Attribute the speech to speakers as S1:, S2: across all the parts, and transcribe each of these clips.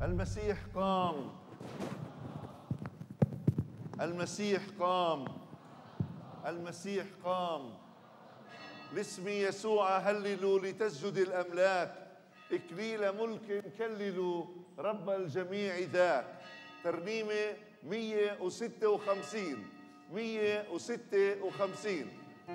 S1: المسيح قام، المسيح قام، المسيح قام. باسم يسوع هللوا لتسجد الأملاك، إكليل ملك كللوا رب الجميع ذاك. ترنيمة 156 156.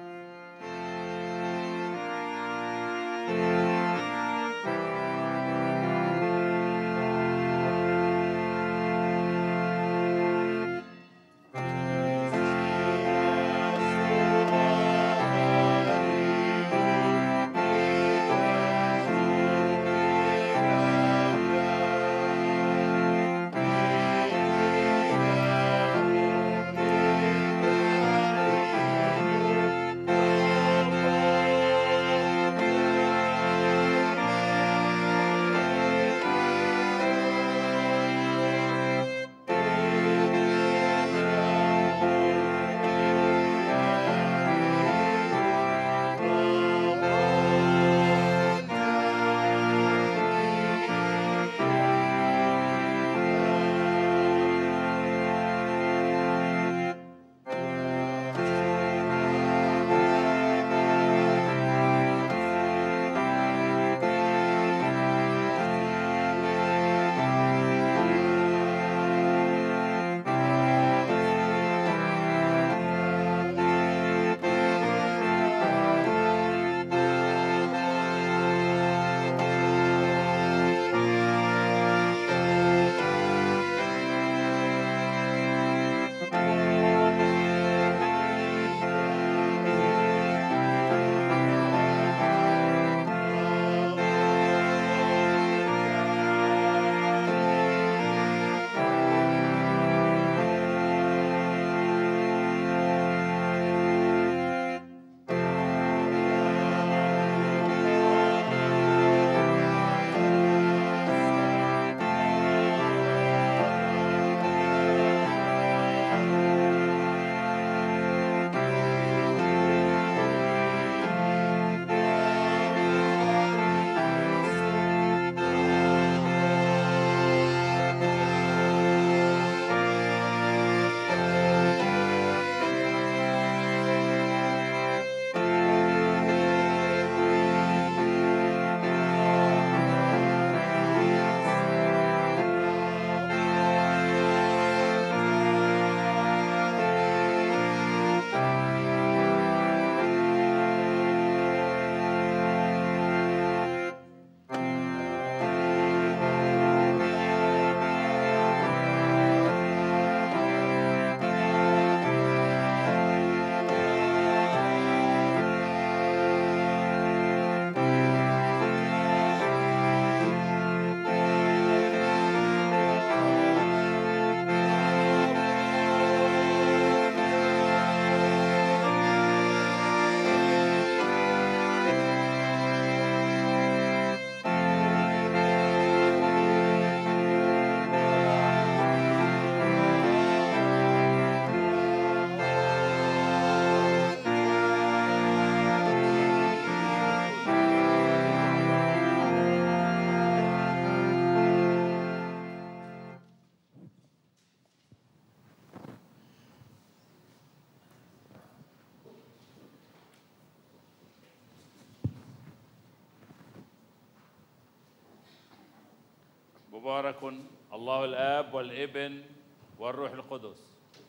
S2: مبارك الله الآب والابن والروح القدس.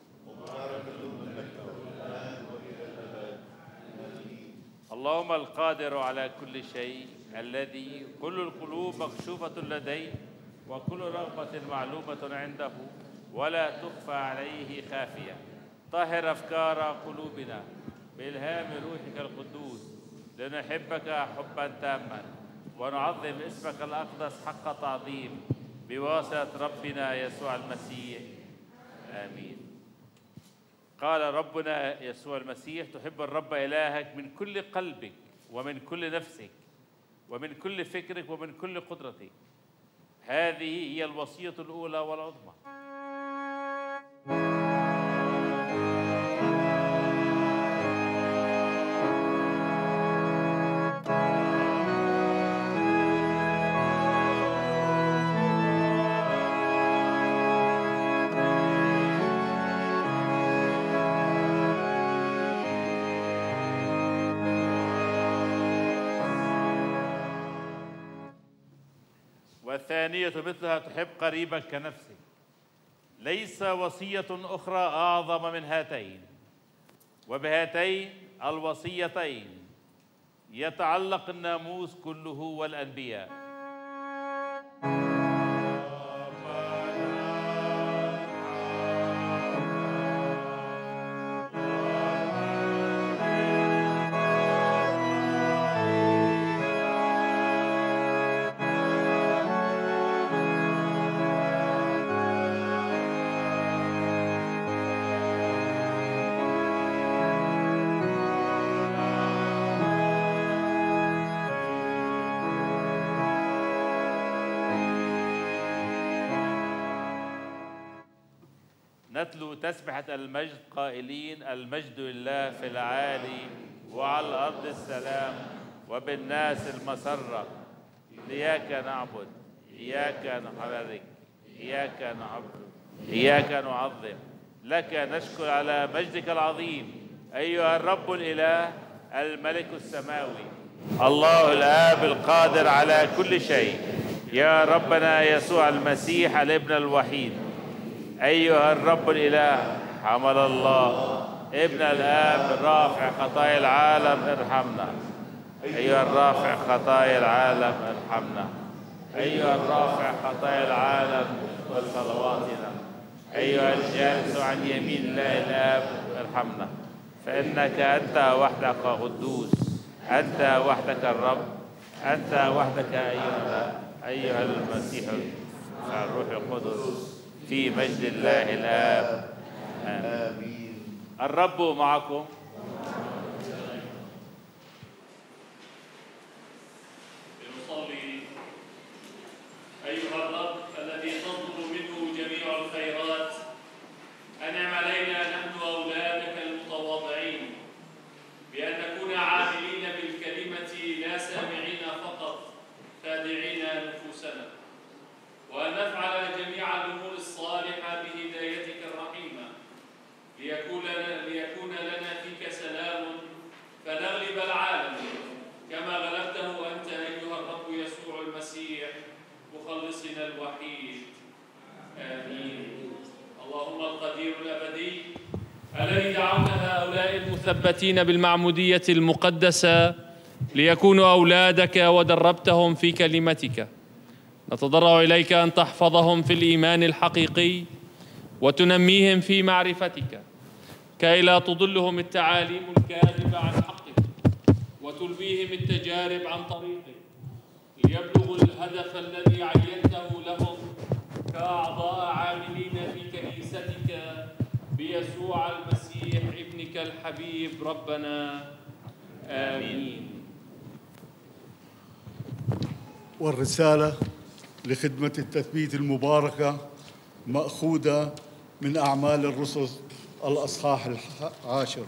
S1: مبارك منك الآن وإلى الأبد. آمين.
S2: اللهم القادر على كل شيء، الذي كل القلوب مكشوفة لديه وكل رغبة معلومة عنده ولا تخفى عليه خافية، طهر أفكار قلوبنا بإلهام روحك القدوس لنحبك حبا تاما ونعظم اسمك الأقدس حق تعظيم بواسطة ربنا يسوع المسيح. آمين. قال ربنا يسوع المسيح: تحب الرب إلهك من كل قلبك ومن كل نفسك ومن كل فكرك ومن كل قدرتك. هذه هي الوصية الأولى والعظمى. والثانية مثلها تحب قريبك كنفسك. ليس وصية أخرى أعظم من هاتين، وبهاتين الوصيتين يتعلق الناموس كله والأنبياء. نتلو تسبحة المجد قائلين: المجد لله في العالي وعلى الأرض السلام وبالناس المسرة. إياك نعبد، إياك نحرك، إياك نعبد، إياك نعظم، لك نشكر على مجدك العظيم أيها الرب الإله الملك السماوي، الله الآب القادر على كل شيء، يا ربنا يسوع المسيح الابن الوحيد. أيها الرب الإله حمل الله ابن الآب رافع خطايا العالم ارحمنا. أيها الرافع خطايا العالم ارحمنا. أيها الرافع خطايا العالم وصلواتنا. أيها الجالس عن يمين الله الآب ارحمنا. فإنك أنت وحدك قدوس، أنت وحدك الرب، أنت وحدك أيها المسيح الروح القدس في مجد الله الآب. آمين. الرب معكم.
S3: نصلي. أيها الرب الذي تنظر منه جميع الخيرات، أنعم علينا نحن أولادك المتواضعين بأن نكون عاملين بالكلمة لا سامعين فقط، خادعين نفوسنا، وأن نفعل جميع الأمور الصالحة بهدايتك الرحيمة، ليكون لنا فيك سلام فنغلب العالم كما غلبته أنت أيها الرب يسوع المسيح مخلصنا الوحيد. آمين. اللهم القدير الأبدي الذي دعونا هؤلاء المثبتين بالمعمودية المقدسة ليكونوا أولادك ودربتهم في كلمتك، نتضرع إليك أن تحفظهم في الإيمان الحقيقي وتنميهم في معرفتك، كي لا تضلهم التعاليم الكاذبة عن حقك وتلويهم التجارب عن طريقك، ليبلغوا الهدف الذي عينته لهم كأعضاء عاملين في كنيستك بيسوع المسيح ابنك الحبيب ربنا. آمين.
S4: والرسالة لخدمة التثبيت المباركة مأخوذة من أعمال الرسل الأصحاح 10.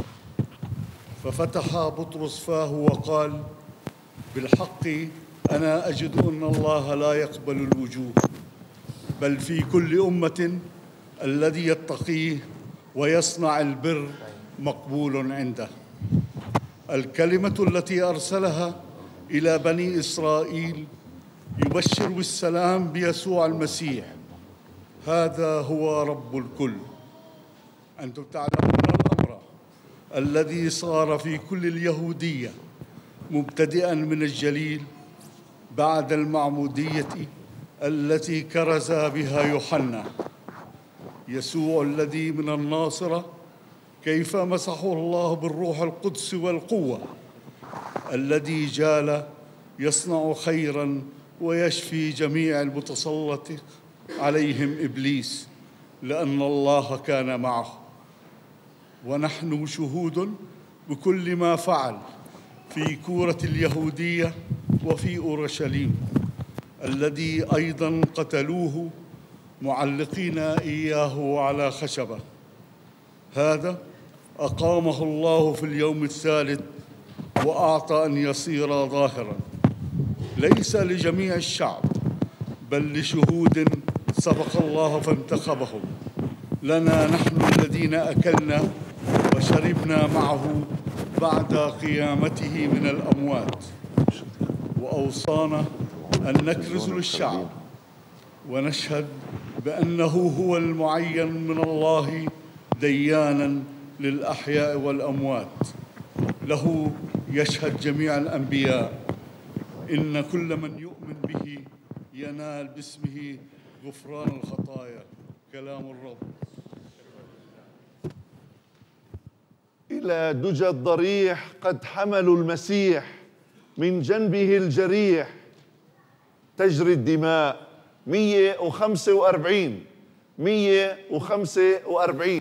S4: ففتح بطرس فاه وقال: بالحق أنا أجد أن الله لا يقبل الوجوه، بل في كل أمة الذي يتقيه ويصنع البر مقبول عنده. الكلمة التي أرسلها إلى بني إسرائيل يبشر بالسلام بيسوع المسيح، هذا هو رب الكل. أنتم تعلمون الأمر الذي صار في كل اليهودية مبتدئاً من الجليل بعد المعمودية التي كرز بها يوحنا، يسوع الذي من الناصرة، كيف مسحه الله بالروح القدس والقوة، الذي جال يصنع خيراً ويشفي جميع المتسلط عليهم إبليس، لأن الله كان معه. ونحن شهود بكل ما فعل في كورة اليهودية وفي أورشليم، الذي أيضاً قتلوه معلقين إياه على خشبة. هذا أقامه الله في اليوم الثالث وأعطى أن يصير ظاهراً ليس لجميع الشعب بل لشهود سبق الله فانتخبهم، لنا نحن الذين أكلنا وشربنا معه بعد قيامته من الأموات. وأوصانا أن نكرز للشعب ونشهد بأنه هو المعين من الله ديانا للأحياء والأموات. له يشهد جميع الأنبياء إن كل من يؤمن به ينال باسمه غفران الخطايا. كلام الرب.
S1: إلى دجى الضريح قد حملوا المسيح، من جنبه الجريح تجري الدماء. 145 145.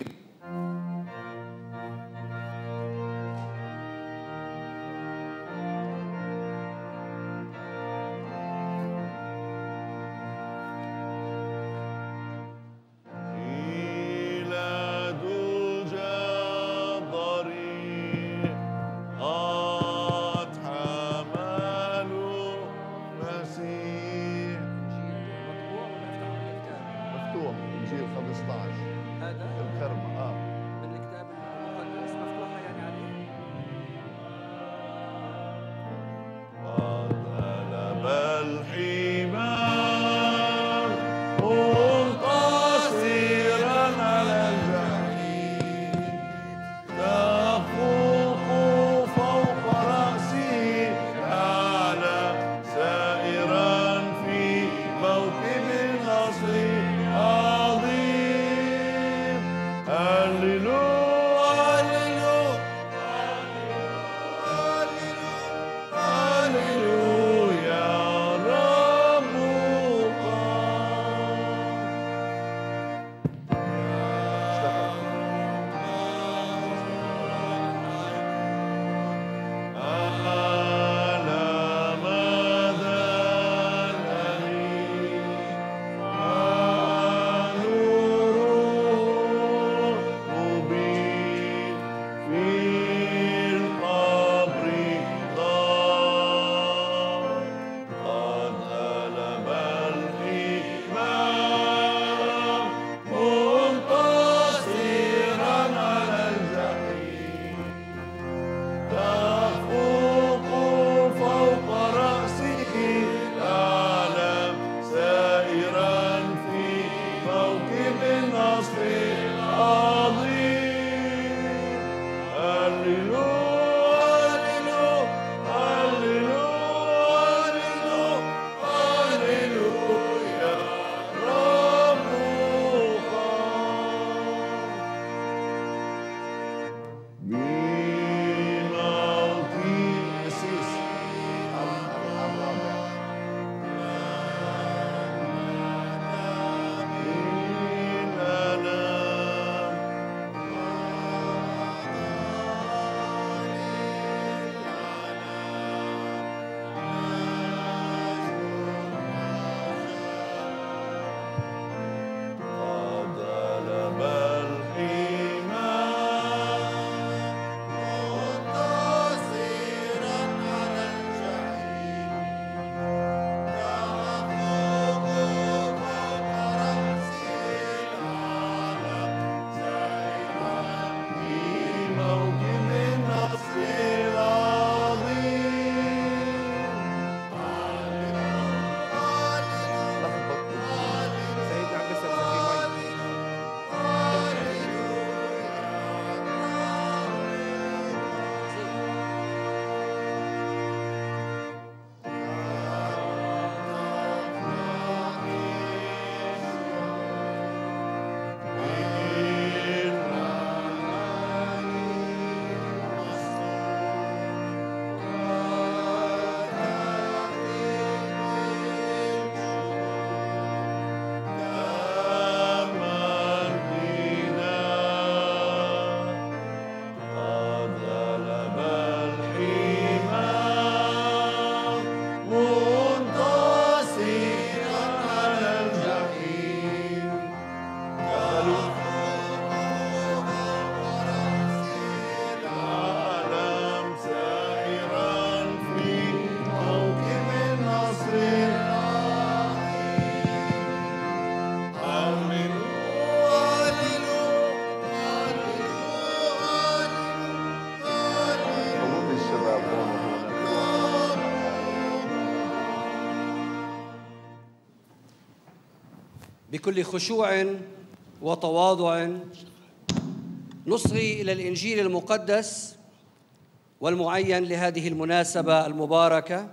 S5: بكل خشوع وتواضع نصغي إلى الإنجيل المقدس والمعين لهذه المناسبة المباركة،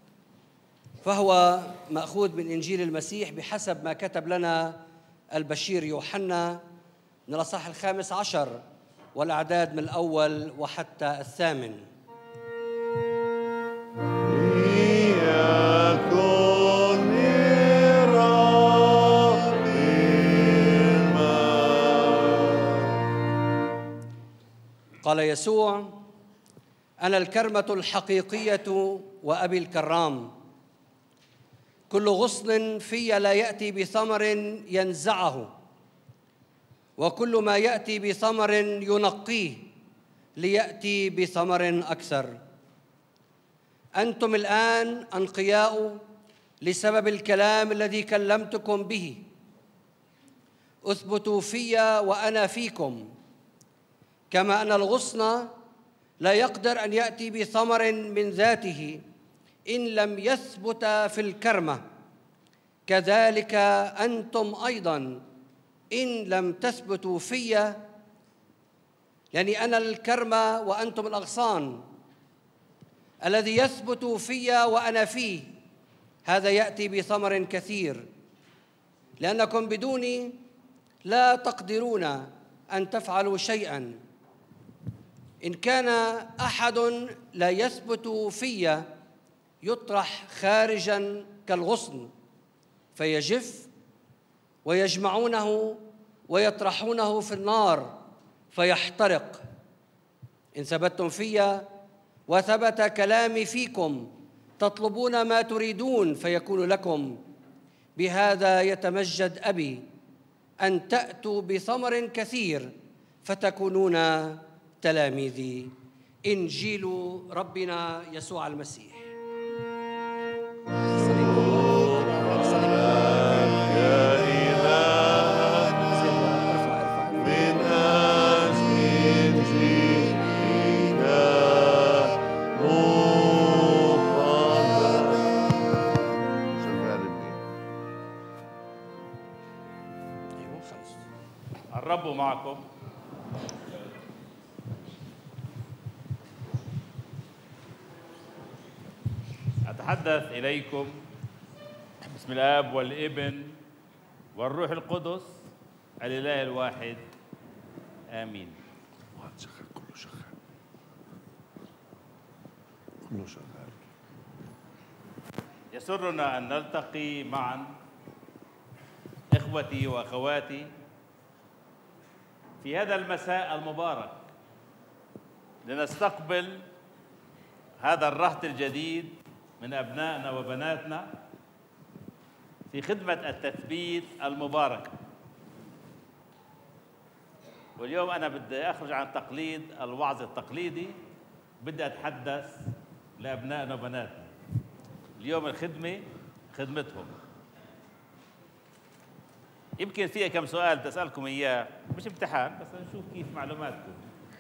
S5: فهو مأخوذ من إنجيل المسيح بحسب ما كتب لنا البشير يوحنا من الأصحاح 15 والأعداد من الأول وحتى 8. قال يسوع: أنا الكرمة الحقيقية وأبي الكرام، كل غصن في لا يأتي بثمر ينزعه، وكل ما يأتي بثمر ينقيه ليأتي بثمر أكثر. أنتم الآن أنقياء لسبب الكلام الذي كلمتكم به. اثبتوا في وأنا فيكم، كما أن الغصن لا يقدر أن يأتي بثمر من ذاته إن لم يثبت في الكرمة، كذلك أنتم أيضاً إن لم تثبتوا في، يعني أنا الكرمة وأنتم الأغصان. الذي يثبت في وأنا فيه هذا يأتي بثمر كثير، لأنكم بدوني لا تقدرون أن تفعلوا شيئاً. إن كان أحد لا يثبت في يطرح خارجاً كالغصن فيجف، ويجمعونه ويطرحونه في النار فيحترق. إن ثبتتم في وثبت كلامي فيكم تطلبون ما تريدون فيكون لكم. بهذا يتمجد أبي، أن تأتوا بثمر كثير فتكونون تلاميذي. إنجيل ربنا يسوع المسيح.
S2: الرب معكم. أتحدث إليكم باسم الآب والابن والروح القدس الإله الواحد، آمين.
S1: كله شغال.
S2: يسرنا أن نلتقي معا إخوتي وأخواتي في هذا المساء المبارك لنستقبل هذا الرهط الجديد من أبنائنا وبناتنا في خدمة التثبيت المباركة. واليوم أنا بدي أخرج عن تقليد الوعظ التقليدي، بدي أتحدث لأبنائنا وبناتنا. اليوم الخدمة خدمتهم. يمكن فيها كم سؤال بدي أسألكم إياه، مش امتحان بس نشوف كيف معلوماتكم.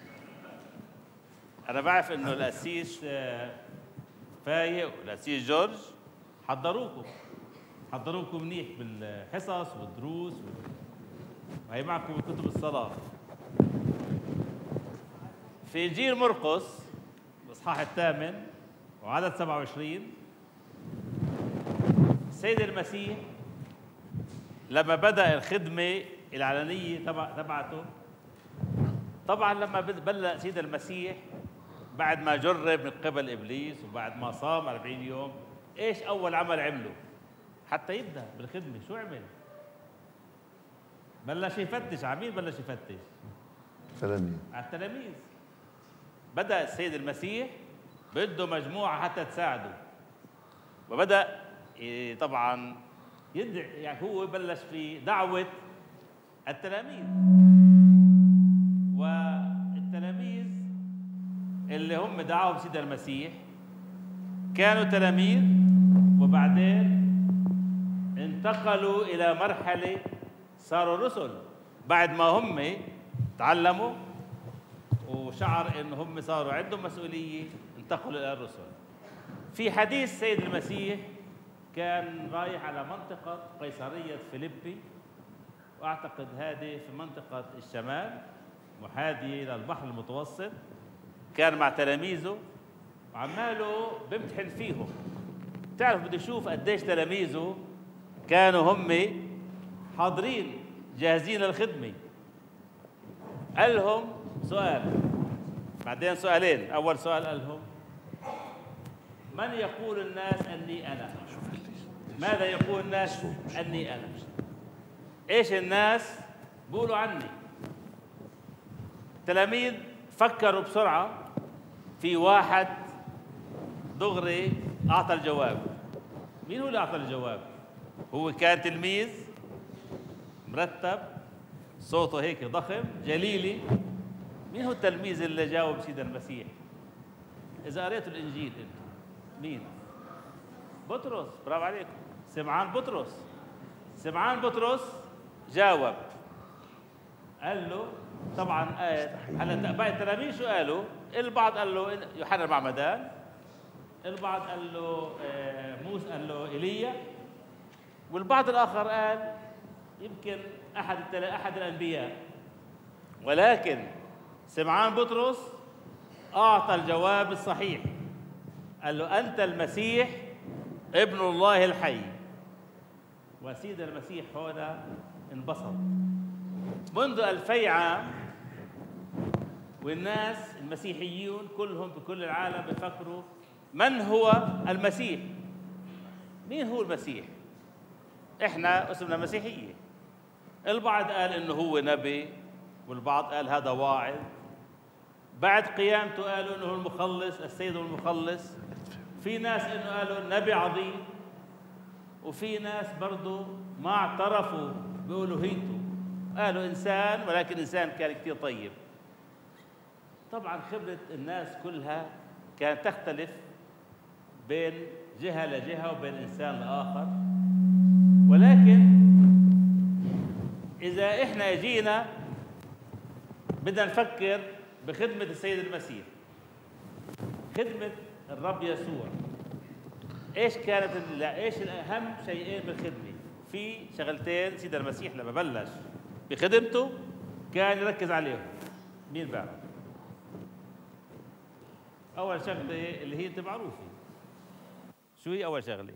S2: أنا بعرف إنه القسيس فايق والقسيس جورج حضروكم منيح بالحصص والدروس وهي معكم بكتب الصلاة. في إنجيل مرقس الإصحاح 8 وعدد 27 السيد المسيح لما بدأ الخدمة العلنية تبعته، طبعا لما بلغ سيد المسيح بعد ما جرب من قبل إبليس وبعد ما صام 40 يوم، إيش أول عمل عمله حتى يبدأ بالخدمة؟ شو عمل؟ بلش يفتش. عمين بلش يفتش؟ على التلاميذ. بدأ السيد المسيح بده مجموعة حتى تساعده، وبدأ طبعا يدعي، يعني هو بلش في دعوة التلاميذ. والتلاميذ اللي هم دعوهم سيد المسيح كانوا تلاميذ، وبعدين انتقلوا إلى مرحلة صاروا رسل بعد ما هم تعلموا وشعر إن هم صاروا عندهم مسؤولية، انتقلوا إلى الرسل. في حديث سيد المسيح كان رايح على منطقة قيصرية فيليبي وأعتقد هذه في منطقة الشمال محاذية إلى البحر المتوسط. كان مع تلاميذه وعماله بيمتحن فيهم. تعرف بده يشوف قديش تلاميذه كانوا هم حاضرين جاهزين للخدمة. قال لهم سؤال، بعدين سؤالين. أول سؤال قال لهم: من يقول الناس أني أنا؟ ماذا يقول الناس أني أنا؟ إيش الناس بيقولوا عني؟ التلاميذ فكروا بسرعة في واحد دغري أعطى الجواب. مين هو اللي أعطى الجواب؟ هو كان تلميذ مرتب، صوته هيك ضخم جليلي. مين هو التلميذ اللي جاوب سيدنا المسيح؟ إذا قريتوا الإنجيل أنتم مين؟ بطرس. برافو عليكم، سمعان بطرس. سمعان بطرس جاوب، قال له طبعا هلا باقي التلاميذ شو قالوا؟ البعض قال له يوحنا المعمدان، البعض قال له موسى، قال له ايليا، والبعض الاخر قال يمكن احد الانبياء. ولكن سمعان بطرس اعطى الجواب الصحيح، قال له انت المسيح ابن الله الحي. وسيد المسيح هنا انبسط. منذ 2000 عام والناس المسيحيون كلهم بكل العالم بيفكروا من هو المسيح؟ مين هو المسيح؟ احنا اسمنا مسيحية. البعض قال انه هو نبي، والبعض قال هذا واعظ. بعد قيامته قالوا انه المخلص، السيد المخلص. في ناس انه قالوا نبي عظيم، وفي ناس برضو ما اعترفوا بألوهيته، قالوا إنسان، ولكن إنسان كان كثير طيب. طبعا خبرة الناس كلها كانت تختلف بين جهة لجهة وبين إنسان لآخر. ولكن إذا إحنا جينا بدنا نفكر بخدمة السيد المسيح، خدمة الرب يسوع، ايش كانت ايش الاهم شيئين بالخدمه؟ في شغلتين سيدنا المسيح لما بلش بخدمته كان يركز عليهم. مين بقى؟ اول شغله اللي هي انت معروفه. شو هي اول شغله؟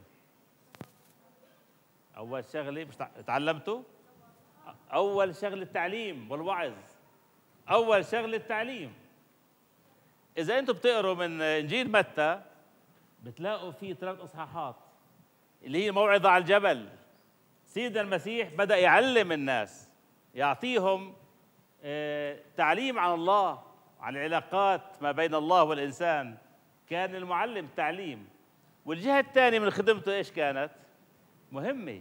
S2: اول شغله مش تعلمته؟ اول شغله التعليم والوعظ. اول شغله التعليم. اذا انتم بتقروا من انجيل متى بتلاقوا فيه 3 إصحاحات اللي هي موعظة على الجبل. سيدنا المسيح بدأ يعلم الناس، يعطيهم تعليم عن الله، عن العلاقات ما بين الله والإنسان. كان المعلم تعليم. والجهة الثانية من خدمته إيش كانت؟ مهمة.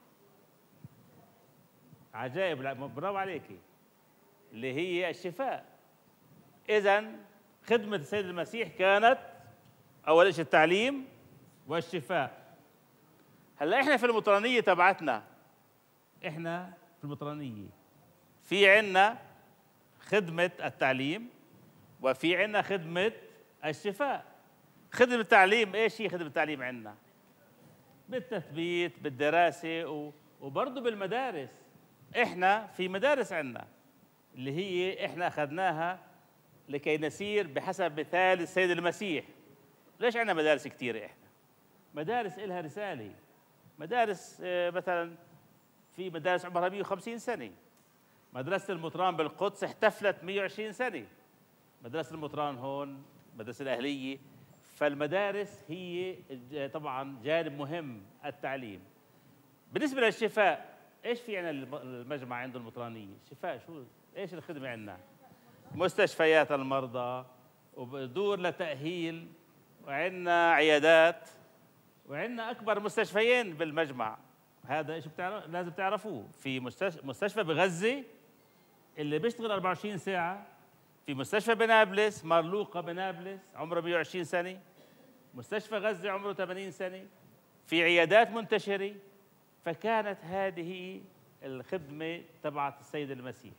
S2: عجائب، برافو عليكي، اللي هي الشفاء. إذن خدمة السيد المسيح كانت أول شيء التعليم والشفاء. هلا إحنا في المطرانية تبعتنا، إحنا في المطرانية في عنا خدمة التعليم وفي عنا خدمة الشفاء. خدمة التعليم إيش هي خدمة التعليم عنا؟ بالتثبيت، بالدراسة، وبرضه بالمدارس. إحنا في مدارس عنا اللي هي إحنا أخذناها لكي نسير بحسب مثال السيد المسيح. ليش عندنا مدارس كثيرة؟ إحنا مدارس إلها رسالة. مدارس مثلا في مدارس عمرها 150 سنة. مدرسة المطران بالقدس احتفلت 120 سنة. مدرسة المطران هون، مدرسة الأهلية. فالمدارس هي طبعا جانب مهم، التعليم. بالنسبة للشفاء، إيش في عنا المجمع عنده المطرانية؟ شفاء شو؟ إيش الخدمة عنا؟ مستشفيات المرضى، ودور لتأهيل، وعندنا عيادات، وعندنا أكبر مستشفيين بالمجمع. هذا إيش لازم تعرفوه. في مستشفى بغزة اللي بيشتغل 24 ساعة، في مستشفى بنابلس، مارلوقا بنابلس عمره 120 سنة، مستشفى غزة عمره 80 سنة، في عيادات منتشرة. فكانت هذه الخدمة تبعت السيد المسيح.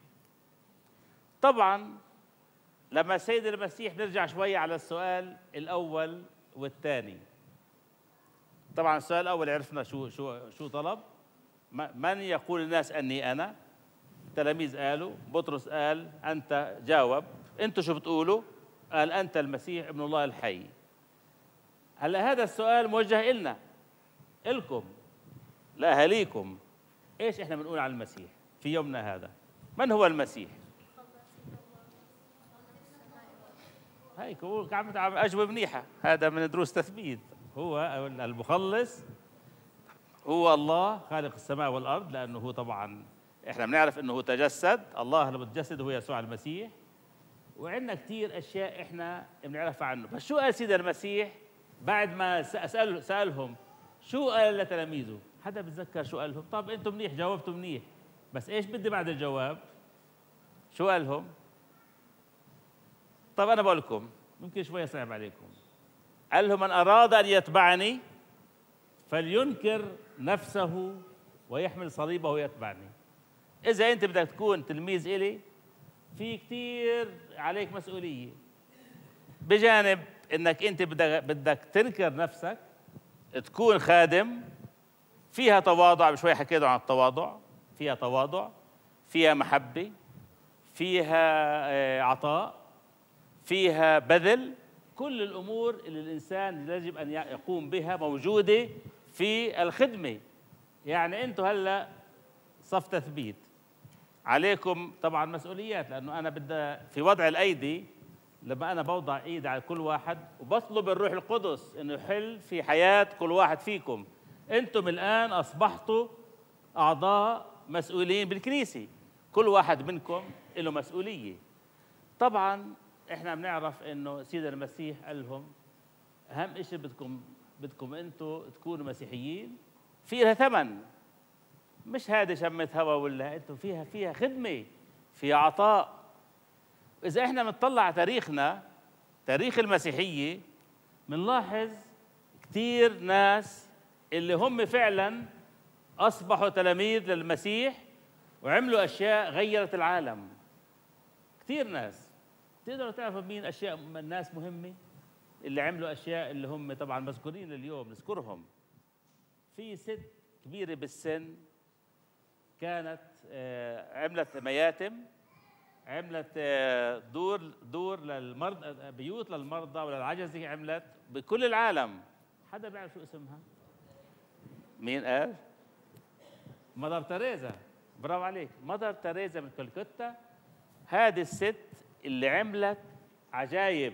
S2: طبعا لما السيد المسيح نرجع شوي على السؤال الأول والثاني. طبعا السؤال الأول عرفنا شو طلب، من يقول الناس أني أنا. التلاميذ قالوا، بطرس قال أنت، جاوب أنتوا شو بتقولوا؟ قال أنت المسيح ابن الله الحي. هلا هذا السؤال موجه إلنا، إلكم، لأهاليكم. إيش إحنا بنقول عن المسيح في يومنا هذا؟ من هو المسيح؟ هيك هو عم أجوبة منيحة، هذا من دروس تثبيت. هو المخلص، هو الله خالق السماء والأرض، لأنه هو طبعا إحنا بنعرف أنه هو تجسد، الله اللي متجسد هو يسوع المسيح. وعندنا كثير أشياء إحنا بنعرفها عنه. بس شو قال سيدنا المسيح بعد ما سألهم؟ شو قال لتلاميذه؟ حدا بتذكر شو قال لهم؟ طب أنتم منيح، جاوبتوا منيح، بس إيش بدي بعد الجواب؟ شو قال لهم؟ طب أنا بقول لكم ممكن شوية صعب عليكم. قال لهم من أراد أن يتبعني فلينكر نفسه ويحمل صليبه ويتبعني. إذا أنت بدك تكون تلميذ إلي، في كتير عليك مسؤولية، بجانب إنك أنت بدك تنكر نفسك، تكون خادم، فيها تواضع. بشوي حكيت عن التواضع، فيها تواضع، فيها محبة، فيها عطاء، فيها بذل. كل الأمور اللي الإنسان يجب أن يقوم بها موجودة في الخدمة. يعني أنتم هلأ صف تثبيت، عليكم طبعا مسؤوليات، لأنه أنا بدي في وضع الأيدي، لما أنا بوضع إيدي على كل واحد وبطلب الروح القدس إنه يحل في حياة كل واحد فيكم. أنتم الآن أصبحتوا أعضاء مسؤولين بالكنيسة، كل واحد منكم له مسؤولية. طبعا إحنا بنعرف إنه سيدنا المسيح قال لهم أهم شيء بدكم أنتم تكونوا مسيحيين، فيها ثمن، مش هذه شمة هوا ولا أنتم فيها خدمة، فيها عطاء. إذا إحنا بنطلع على تاريخنا، تاريخ المسيحية، بنلاحظ كتير ناس اللي هم فعلا أصبحوا تلاميذ للمسيح وعملوا أشياء غيرت العالم. كتير ناس. تقدروا تعرفوا مين أشياء من ناس مهمة اللي عملوا أشياء اللي هم طبعا مذكورين اليوم نذكرهم. في ست كبيرة بالسن كانت عملت مياتم، عملت دور للمرضى، بيوت للمرضى وللعجزة، عملت بكل العالم. حدا بيعرف شو اسمها؟ مين قال؟ مدر تريزا. برافو عليك، مدر تريزا من كلكتة. هذه الست اللي عملت عجايب،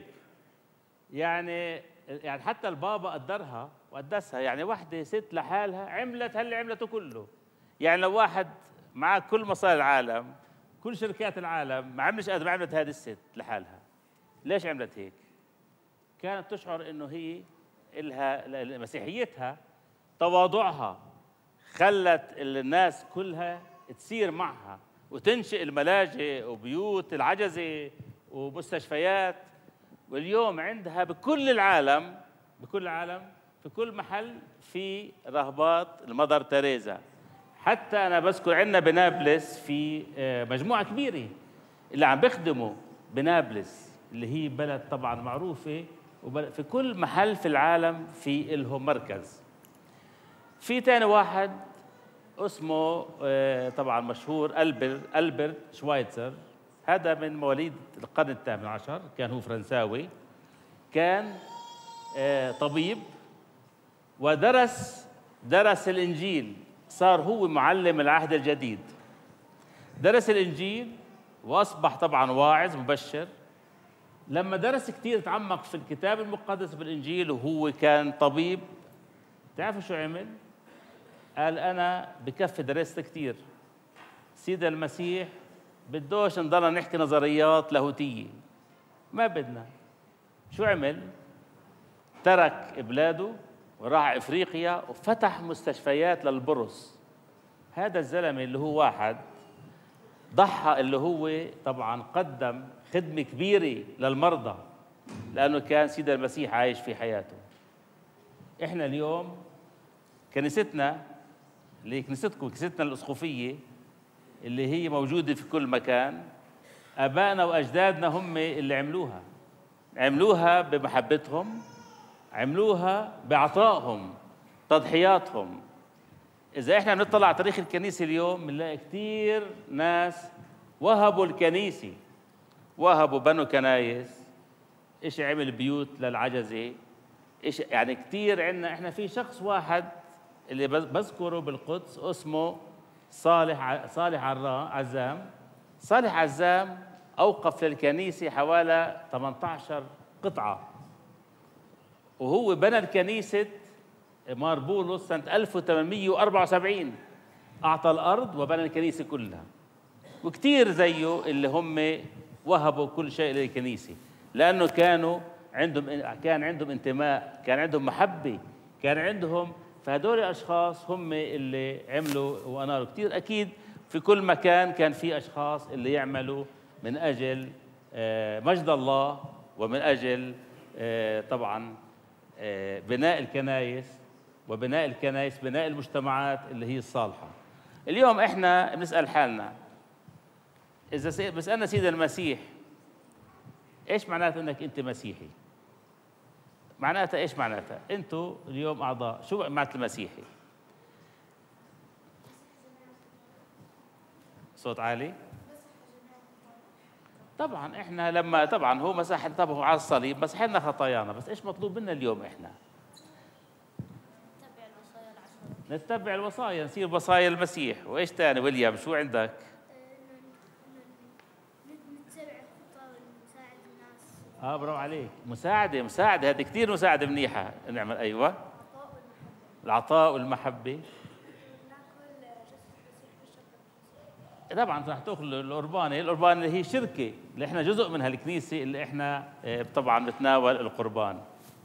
S2: يعني حتى البابا قدرها وقدسها. يعني واحدة ست لحالها عملت هاللي عملته كله. يعني لو واحد معاه كل مصاري العالم، كل شركات العالم، ما عملش قد ما عملت هذه الست لحالها. ليش عملت هيك؟ كانت تشعر انه هي إلها مسيحيتها، تواضعها خلت الناس كلها تسير معها وتنشئ الملاجئ وبيوت العجزة ومستشفيات. واليوم عندها بكل العالم، في كل محل في رهبات المدر تريزا. حتى أنا بذكر عندنا بنابلس في مجموعة كبيرة اللي عم بيخدموا بنابلس، اللي هي بلد طبعا معروفة، في كل محل في العالم في لهم مركز. في تاني واحد اسمه طبعا مشهور ألبرت شوايتزر. هذا من مواليد القرن الثامن عشر، كان هو فرنساوي، كان طبيب ودرس الإنجيل، صار هو معلم العهد الجديد. درس الإنجيل وأصبح طبعا واعظ مبشر. لما درس كثير تعمق في الكتاب المقدس بالإنجيل وهو كان طبيب، تعرفوا شو عمل؟ قال أنا بكفي درست كثير، سيد المسيح بدوش نضلنا نحكي نظريات لاهوتية، ما بدنا. شو عمل؟ ترك بلاده وراح افريقيا وفتح مستشفيات للبرص. هذا الزلمه اللي هو واحد ضحى، اللي هو طبعا قدم خدمه كبيره للمرضى، لانه كان سيد المسيح عايش في حياته. احنا اليوم كنيستنا، اللي كنيستكم، كنيستنا الاسقفيه اللي هي موجوده في كل مكان، ابائنا واجدادنا هم اللي عملوها بمحبتهم، عملوها بعطائهم، تضحياتهم. إذا إحنا بنطلع على تاريخ الكنيسة اليوم بنلاقي كتير ناس وهبوا الكنيسة، وهبوا بنوا كنايس، إيش عمل بيوت للعجزة، إيش يعني كتير عندنا. إحنا في شخص واحد اللي بذكره بالقدس اسمه صالح عزام. صالح عزام أوقف للكنيسة حوالي 18 قطعة، وهو بنى الكنيسة مار بولس سنة 1874، أعطى الأرض وبنى الكنيسة كلها. وكتير زيه اللي هم وهبوا كل شيء للكنيسة، لأنه كان عندهم انتماء، كان عندهم محبة، كان عندهم. فهدول الأشخاص هم اللي عملوا وأناروا كتير. أكيد في كل مكان كان في أشخاص اللي يعملوا من أجل مجد الله، ومن أجل طبعا بناء الكنائس، وبناء الكنائس بناء المجتمعات اللي هي الصالحة. اليوم إحنا بنسأل حالنا، إذا بسألنا سيد المسيح إيش معناته إنك أنت مسيحي؟ معناتها إيش معناتها؟ أنتوا اليوم أعضاء، شو معنات المسيحي؟ صوت عالي؟ طبعا إحنا لما طبعا هو مسح، طبعا على الصليب مسح لنا خطايانا، بس إيش مطلوب منا اليوم إحنا؟ نتبع الوصايا، نصير وصايا المسيح. وإيش تاني ويليام شو عندك؟ برافو عليك. مساعدة هذه كثير مساعدة منيحة نعمل. أيوة، العطاء والمحبة. طبعا رح تاخذ القربانة اللي هي شركة اللي احنا جزء منها، الكنيسة اللي احنا طبعا بتناول القربان.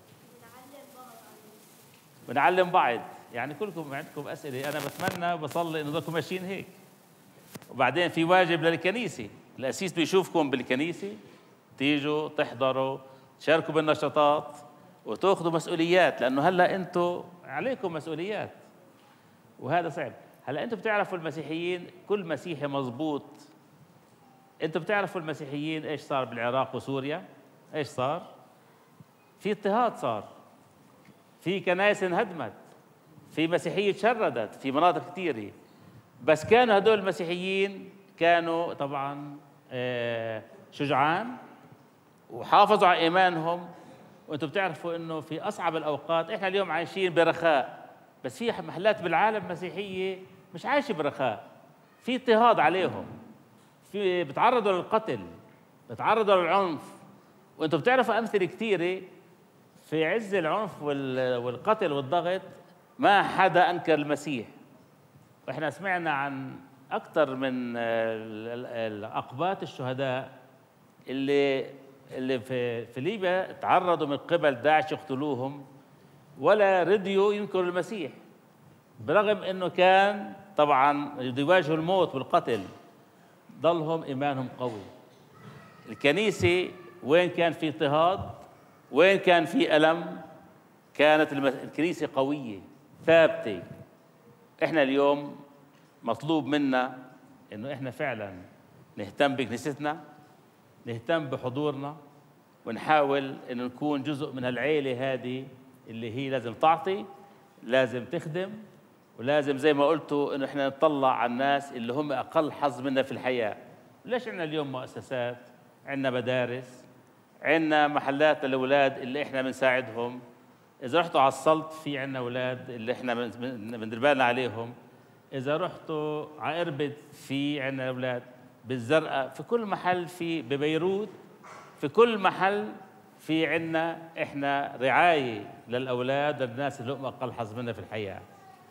S2: بنعلم بعض، يعني كلكم عندكم أسئلة، أنا بتمنى وبصلي إنه تضلكم ماشيين هيك. وبعدين في واجب للكنيسة، الأسيس بيشوفكم بالكنيسة، تيجوا تحضروا، تشاركوا بالنشاطات وتاخذوا مسؤوليات، لأنه هلا أنتم عليكم مسؤوليات وهذا صعب. هلا أنتم بتعرفوا المسيحيين، كل مسيحي مضبوط. أنتم بتعرفوا المسيحيين إيش صار بالعراق وسوريا؟ إيش صار؟ في اضطهاد صار، في كنائس انهدمت، في مسيحية تشردت في مناطق كثيرة. بس كانوا هدول المسيحيين كانوا طبعا شجعان وحافظوا على إيمانهم. وأنتم بتعرفوا إنه في أصعب الأوقات، إحنا اليوم عايشين برخاء، بس في محلات بالعالم مسيحية مش عايشة برخاء، في اضطهاد عليهم، في بتعرضوا للقتل، بتعرضوا للعنف. وأنتم بتعرفوا أمثلة كثيرة في عز العنف والقتل والضغط ما حدا أنكر المسيح. وإحنا سمعنا عن أكثر من الأقباط الشهداء اللي في ليبيا تعرضوا من قبل داعش يقتلوهم، ولا رضيوا ينكروا المسيح، برغم انه كان طبعا يواجهوا الموت والقتل، ضلهم ايمانهم قوي. الكنيسه وين كان في اضطهاد، وين كان في الم، كانت الكنيسه قويه ثابته. احنا اليوم مطلوب منا انه احنا فعلا نهتم بكنيستنا، نهتم بحضورنا، ونحاول انه نكون جزء من العيله هذه اللي هي لازم تعطي، لازم تخدم، ولازم زي ما قلتوا انه احنا نطلع على الناس اللي هم اقل حظ منا في الحياه. ليش عندنا اليوم مؤسسات، عندنا مدارس، عندنا محلات للاولاد اللي احنا بنساعدهم. اذا رحتوا على السلط في عندنا اولاد اللي احنا بندير بالنا عليهم. اذا رحتوا على اربد في عندنا اولاد، بالزرقاء، في كل محل، في ببيروت، في كل محل في عنا احنا رعايه للاولاد، للناس اللي هم اقل حظ منا في الحياه.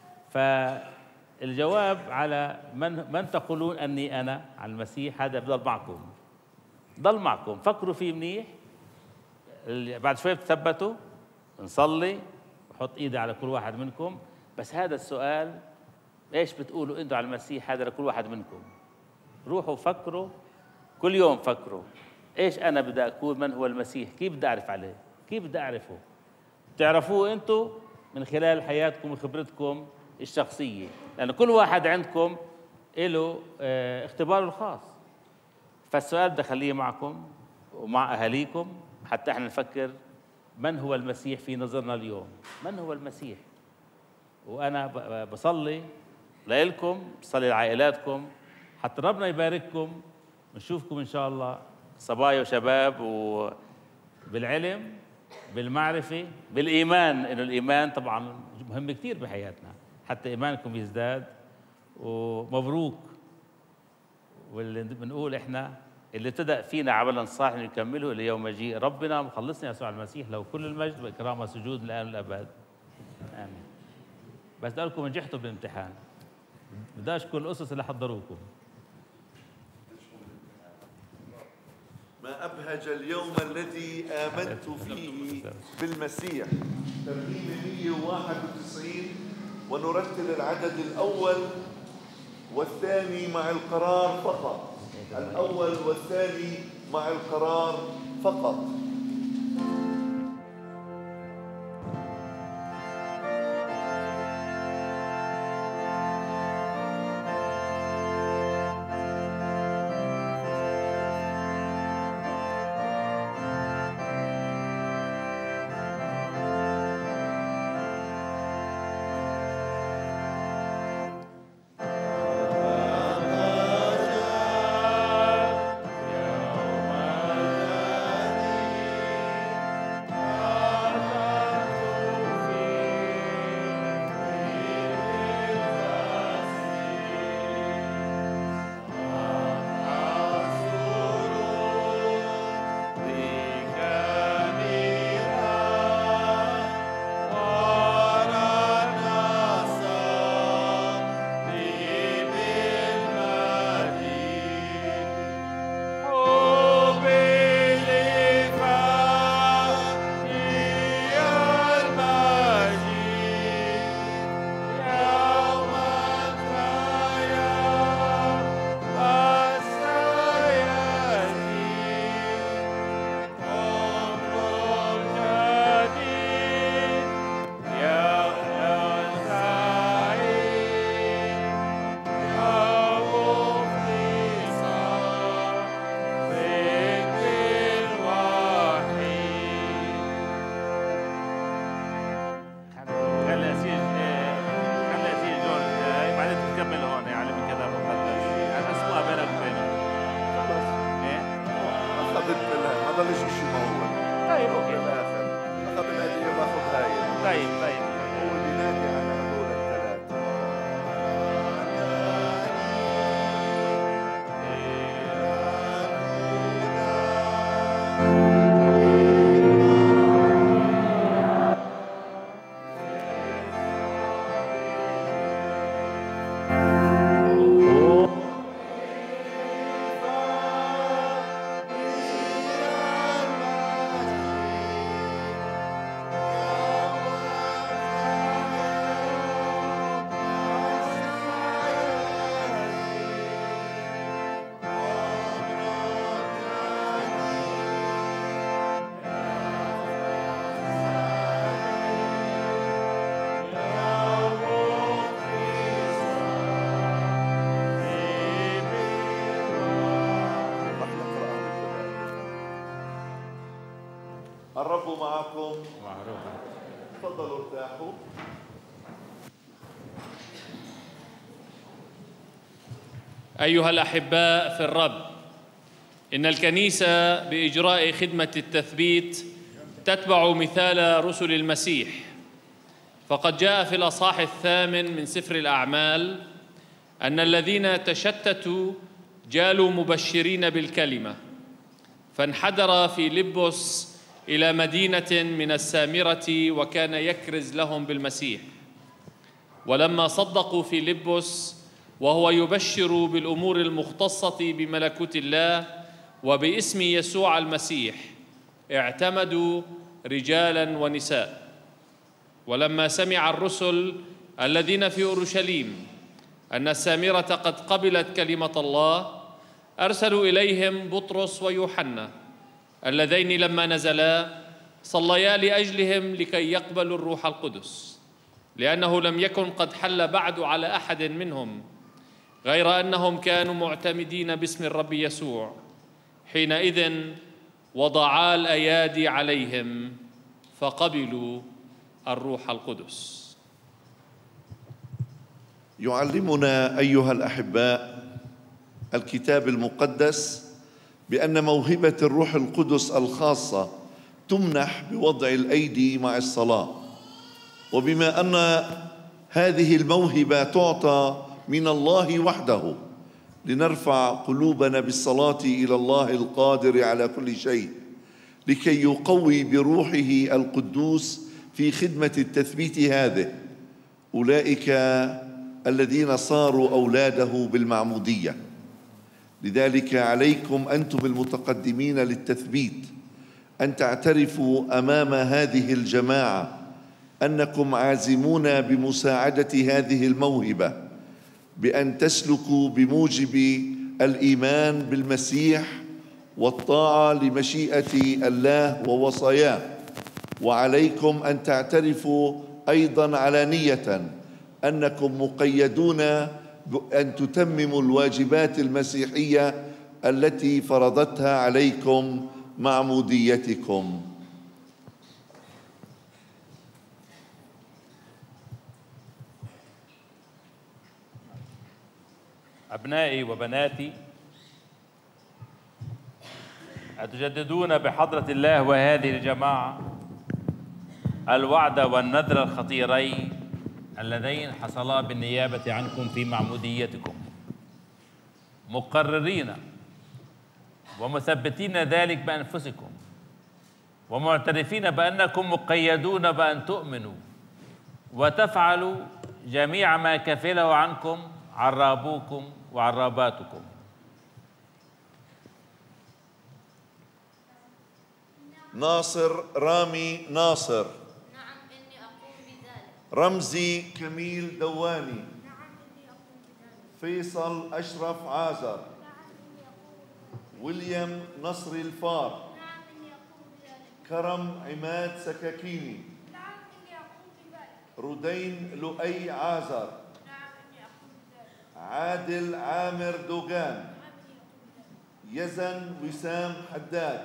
S2: فالجواب على من تقولون اني انا عن المسيح، هذا بضل معكم، ضل معكم. فكروا فيه منيح. بعد شوي بتثبتوا، نصلي، بحط ايدي على كل واحد منكم. بس هذا السؤال، ايش بتقولوا انتوا على المسيح؟ هذا لكل واحد منكم. روحوا فكروا كل يوم، فكروا ايش انا بدي اكون، من هو المسيح، كيف بدي اعرف عليه، كيف بدي اعرفه. تعرفوه انتم من خلال حياتكم وخبرتكم الشخصيه، لان كل واحد عندكم له اختباره الخاص. فالسؤال بدي اخليه معكم ومع اهاليكم حتى احنا نفكر من هو المسيح في نظرنا اليوم، من هو المسيح. وانا بصلي لإلكم، بصلي لعائلاتكم، حتى ربنا يبارككم ونشوفكم إن شاء الله صبايا وشباب وبالعلم، بالمعرفة، بالإيمان، إنه الإيمان طبعاً مهم كتير بحياتنا حتى إيمانكم يزداد. ومبروك. واللي بنقول إحنا اللي ابتدأ فينا عملا صالحا نكمله إلى يوم مجيء ربنا مخلصنا يسوع المسيح، له كل المجد والإكرام والسجود الآن والأبد. آمين. بس بدي لكم نجحتوا بالامتحان، بدي أشكر الأسس اللي حضروكم.
S1: ما أبهج اليوم الذي آمنت فيه بالمسيح. ترنيمة 191. ونرتل العدد الأول والثاني مع القرار فقط. الأول والثاني مع القرار فقط. الرب معكم. تفضلوا ارتاحوا.
S3: أيها الأحباء في الرب، إن الكنيسة بإجراء خدمة التثبيت تتبع مثال رسل المسيح، فقد جاء في الأصحاح 8 من سفر الأعمال أن الذين تشتتوا جالوا مبشرين بالكلمة، فانحدر فيلبس إلى مدينة من السامرة وكان يكرز لهم بالمسيح. ولما صدقوا فيلبس وهو يبشر بالأمور المختصة بملكوت الله وباسم يسوع المسيح، اعتمدوا رجالا ونساء. ولما سمع الرسل الذين في أورشليم أن السامرة قد قبلت كلمة الله، أرسلوا إليهم بطرس ويوحنا، اللذين لما نزلا صليا لأجلهم لكي يقبلوا الروح القدس، لأنه لم يكن قد حل بعد على أحد منهم، غير أنهم كانوا معتمدين باسم الرب يسوع. حينئذ وضعا الأيادي عليهم فقبلوا الروح القدس.
S1: يعلمنا أيها الأحباء الكتاب المقدس بأن موهبة الروح القدس الخاصة تمنح بوضع الأيدي مع الصلاة، وبما أن هذه الموهبة تعطى من الله وحده لنرفع قلوبنا بالصلاة إلى الله القادر على كل شيء لكي يقوي بروحه القدوس في خدمة التثبيت هذه أولئك الذين صاروا أولاده بالمعمودية. لذلك عليكم أنتم المتقدمين للتثبيت أن تعترفوا أمام هذه الجماعة أنكم عازمون بمساعدة هذه الموهبة بأن تسلكوا بموجب الإيمان بالمسيح والطاعة لمشيئة الله ووصاياه. وعليكم أن تعترفوا أيضاً علانية أنكم مقيدون أن تتمموا الواجبات المسيحية التي فرضتها عليكم معموديتكم.
S2: أبنائي وبناتي، أتجددون بحضرة الله وهذه الجماعة الوعد والنذر الخطيرين اللذين حصلا بالنيابة عنكم في معموديتكم، مقررين ومثبتين ذلك بأنفسكم ومعترفين بأنكم مقيدون بأن تؤمنوا وتفعلوا جميع ما كفله عنكم عرابوكم وعراباتكم.
S1: ناصر رامي ناصر.
S6: نعم إني أقوم بذلك.
S1: رمزي كميل دواني.
S6: نعم إني أقوم بذلك.
S1: فيصل أشرف عازر.
S6: نعم إني أقوم بذلك.
S1: ويليام نصر الفار.
S6: نعم إني أقوم بذلك.
S1: كرم عماد سكاكيني.
S6: نعم إني أقوم بذلك.
S1: ردين لؤي عازر.
S6: نعم إني أقوم بذلك.
S1: عادل عامر دوغان.
S6: نعم إني أقوم بذلك.
S1: يزن وسام حداد.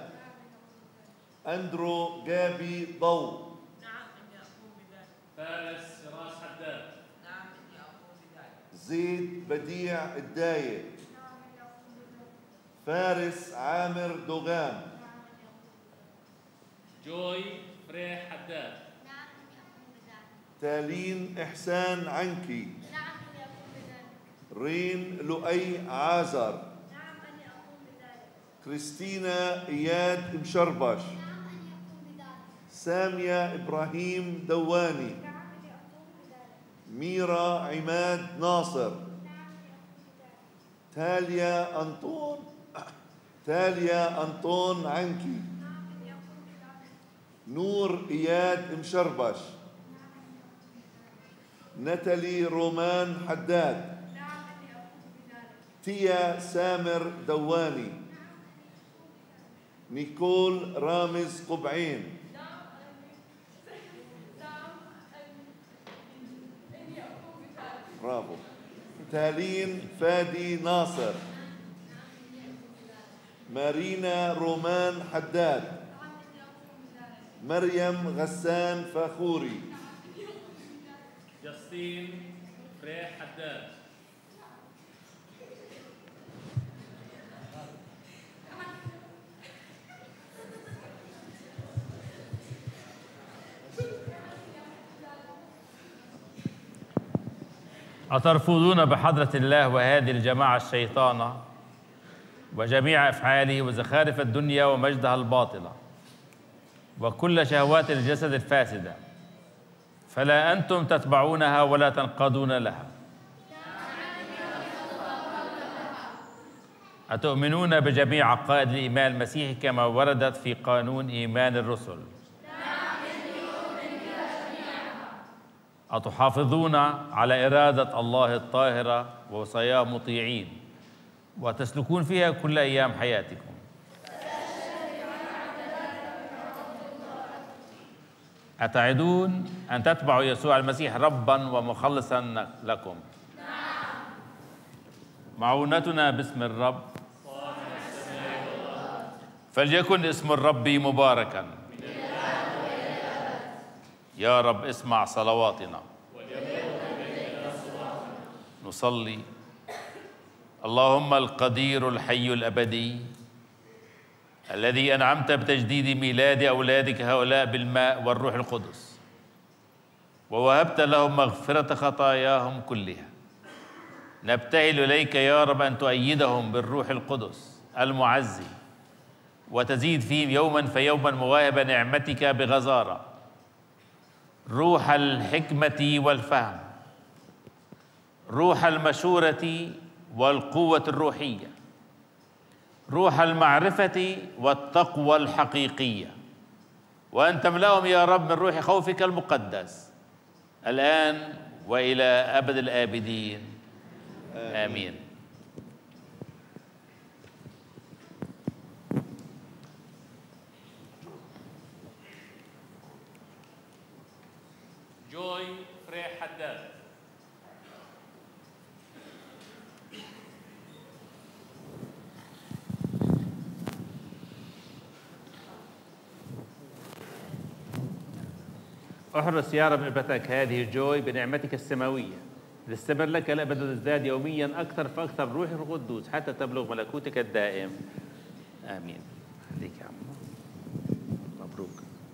S1: أندرو جابي ضو.
S6: نعم إني أقوم بذلك.
S3: فارس راس حداد.
S6: نعم إني أقوم بذلك.
S1: زيد بديع الداية.
S6: نعم إني أقوم بذلك.
S1: فارس عامر دوغان.
S6: نعم إني أقوم بذلك.
S3: جوي فريح حداد.
S6: نعم إني أقوم بذلك.
S1: تالين إحسان عنكي.
S6: نعم إني أقوم بذلك.
S1: رين لؤي عازر.
S6: نعم إني أقوم بذلك.
S1: كريستينا إياد مشربش. سامية إبراهيم دواني. ميرا عماد ناصر. تاليا أنطون عنكي. نور إياد مشربش. نتالي رومان حداد. تيا سامر دواني. نيكول رامز قبعين. برافو. تالين فادي ناصر. مارينا رومان حداد. مريم غسان فاخوري.
S3: جاستين فريح حداد.
S2: أترفضون بحضرة الله وهذه الجماعة الشيطانة وجميع أفعاله وزخارف الدنيا ومجدها الباطلة وكل شهوات الجسد الفاسدة، فلا أنتم تتبعونها ولا تنقادون لها. أتؤمنون بجميع عقائد الإيمان المسيحي كما وردت في قانون إيمان الرسل؟ أتحافظون على إرادة الله الطاهرة ووصاياه مطيعين وتسلكون فيها كل أيام حياتكم؟ أتعدون أن تتبعوا يسوع المسيح رباً ومخلصاً لكم؟ معونتنا باسم الرب. فليكن اسم الرب مباركاً. يا رب اسمع صلواتنا. نصلي. اللهم القدير الحي الأبدي الذي أنعمت بتجديد ميلاد أولادك هؤلاء بالماء والروح القدس، ووهبت لهم مغفرة خطاياهم كلها، نبتهل إليك يا رب أن تؤيدهم بالروح القدس المعزي، وتزيد فيهم يوما فيوما مواهب نعمتك بغزارة، روح الحكمة والفهم، روح المشورة والقوة الروحية، روح المعرفة والتقوى الحقيقية، وأن تملأهم يا رب من روح خوفك المقدس الآن وإلى أبد الآبدين. آمين.
S3: جوي فريح حداد.
S2: احرص يا رب ابنتك هذه جوي بنعمتك السماوية، تستمر لك الأبد وتزداد يوميا أكثر فأكثر بروح القدوس حتى تبلغ ملكوتك الدائم. آمين. عليك يا عمو. مبروك.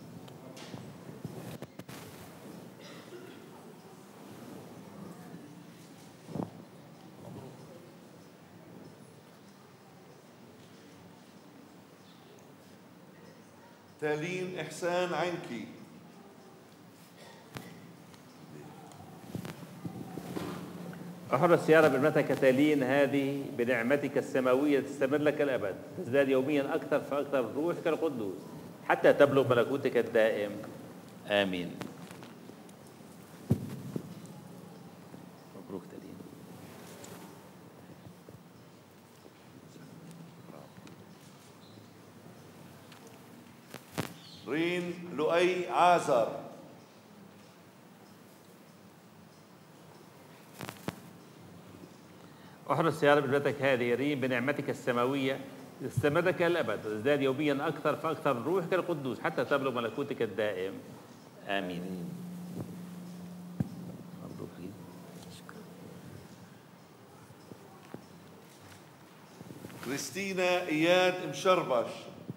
S1: تالين إحسان عنكي.
S2: احرص يا رب ابنتك تالين هذه بنعمتك السماوية تستمر لك الأبد، تزداد يوميا أكثر فأكثر بروحك القدوس حتى تبلغ ملكوتك الدائم. آمين. مبروك تالين.
S1: رين لؤي عازر.
S2: احرص يا رب ابنتك هذه ريم بنعمتك السماوية تستمر لك الأبد وتزداد يوميا أكثر فأكثر بروحك القدوس حتى تبلغ ملكوتك الدائم. آمين. مبروك ريم.
S1: كريستينا إياد مشربش.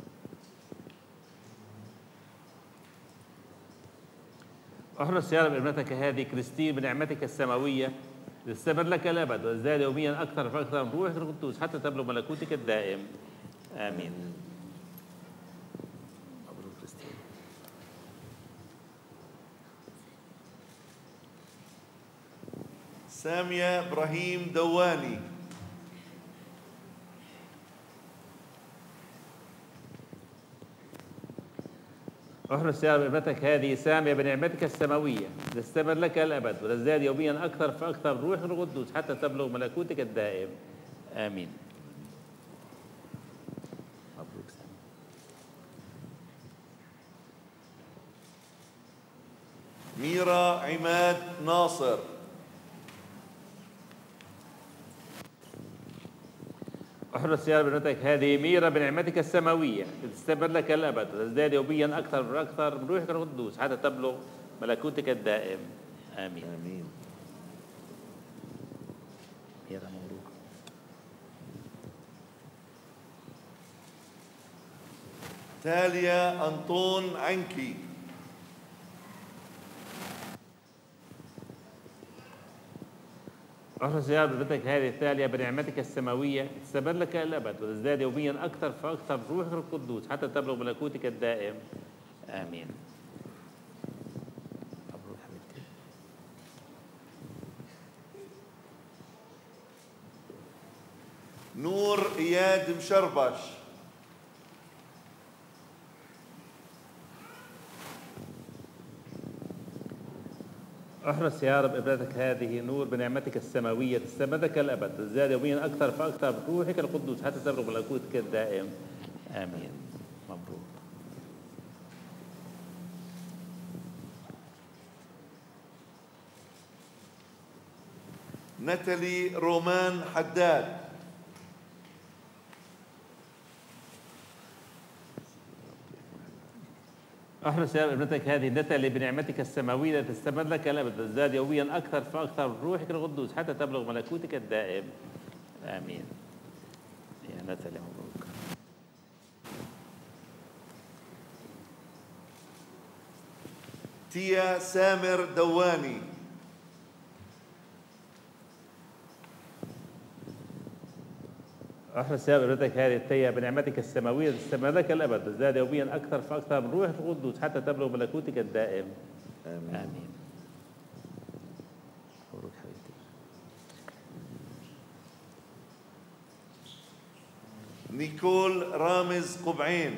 S2: احرص يا رب ابنتك هذه كريستين بنعمتك السماوية تستمر لك الأبد وتزداد يوميا أكثر فأكثر بروحك القدوس حتى تبلغ ملكوتك الدائم. آمين. مبروك كريستين.
S1: سامية إبراهيم دواني.
S2: احرص يا رب ابنتك هذه سامية بنعمتك السماوية تستمر لك الأبد وتزداد يوميا أكثر فأكثر بروحك القدوس حتى تبلغ ملكوتك الدائم. آمين. مبروك سامية.
S1: ميرا عماد ناصر.
S2: احرص يا رب ابنتك هذه ميرا بنعمتك السماوية تستمر لك الأبد وتزداد يوميا أكثر فأكثر بروحك القدوس حتى تبلغ ملكوتك الدائم. آمين.
S1: آمين.
S2: ميرا مبروك.
S1: تاليا أنطون عنكي.
S2: احرص يا رب ابنتك هذه التالية بنعمتك السماوية تستمر لك الأبد وتزداد يوميا أكثر فأكثر بروحك القدوس حتى تبلغ ملكوتك الدائم. آمين. مبروك حبيبتي.
S1: نور إياد مشربش.
S2: احرص يا رب ابنتك هذه نور بنعمتك السماوية تستمر لك الأبد تزداد يوميا أكثر فأكثر بروحك القدوس حتى تبلغ ملكوتك الدائم. آمين. مبروك.
S1: نتالي رومان حداد.
S2: احرص يا رب ابنتك هذه النتلة بنعمتك السماوية تستمر لك الأبد تزداد يوميا أكثر فأكثر من روحك القدوس حتى تبلغ ملكوتك الدائم. آمين. يا نتلة مبروك.
S1: تيا سامر دواني.
S2: احرص يا رب ابنتك هذه التية بنعمتك السماوية تستمر لك الأبد تزداد يوميا أكثر فأكثر من روحك القدوس حتى تبلغ ملكوتك الدائم.
S1: آمين.
S2: آمين. مبروك حبيبتي.
S1: نيكول رامز قبعين.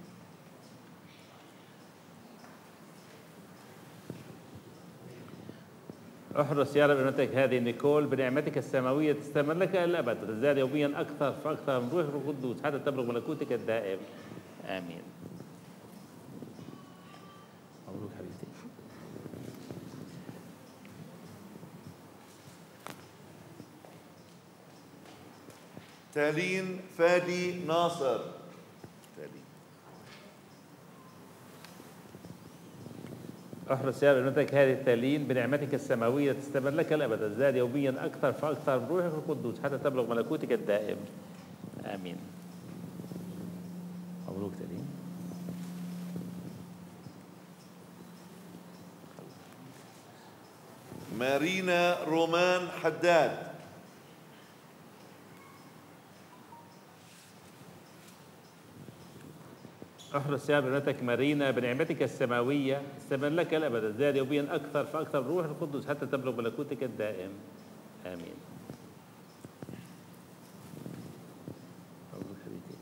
S2: احرص يا رب ابنتك هذه نيكول بنعمتك السماوية تستمر لك الأبد وتزداد يوميا أكثر فأكثر من روحك القدوس حتى تبلغ ملكوتك الدائم. آمين. مبروك حبيبتي.
S1: تالين فادي ناصر. تالين.
S2: احرص يا رب ابنتك هذه التالين بنعمتك السماوية تستمر لك الأبد تزداد يوميا أكثر فأكثر من روحك القدوس حتى تبلغ ملكوتك الدائم. آمين. مبروك تالين.
S1: مارينا رومان حداد.
S2: احرص يا رب ابنتك مارينا بنعمتك السماوية تستمر لك الأبد تزداد يوميا أكثر فأكثر من روح القدس حتى تبلغ ملكوتك الدائم. آمين. مبروك حبيبتي.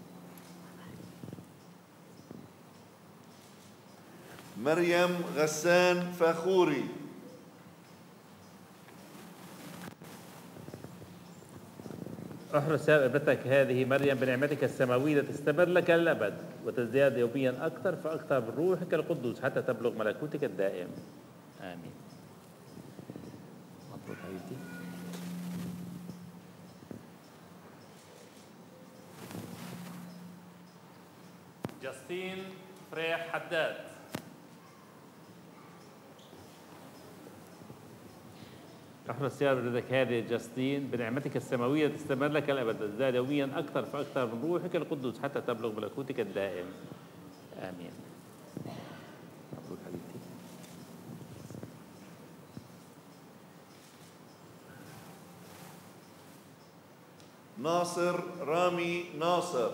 S1: مريم غسان فاخوري.
S2: احرص يا رب ابنتك هذه مريم بنعمتك السماوية تستمر لك الأبد وتزداد يوميا أكثر فأكثر من روحك القدوس حتى تبلغ ملكوتك الدائم. آمين. مبروك حبيبتي.
S3: جاستين فريح حداد.
S2: احرص يا رب ابنتك هذه جاستين بنعمتك السماوية تستمر لك الأبد تزداد يوميا أكثر فأكثر من روحك القدوس حتى تبلغ ملكوتك الدائم. آمين. مبروك حبيبتي.
S1: ناصر رامي ناصر.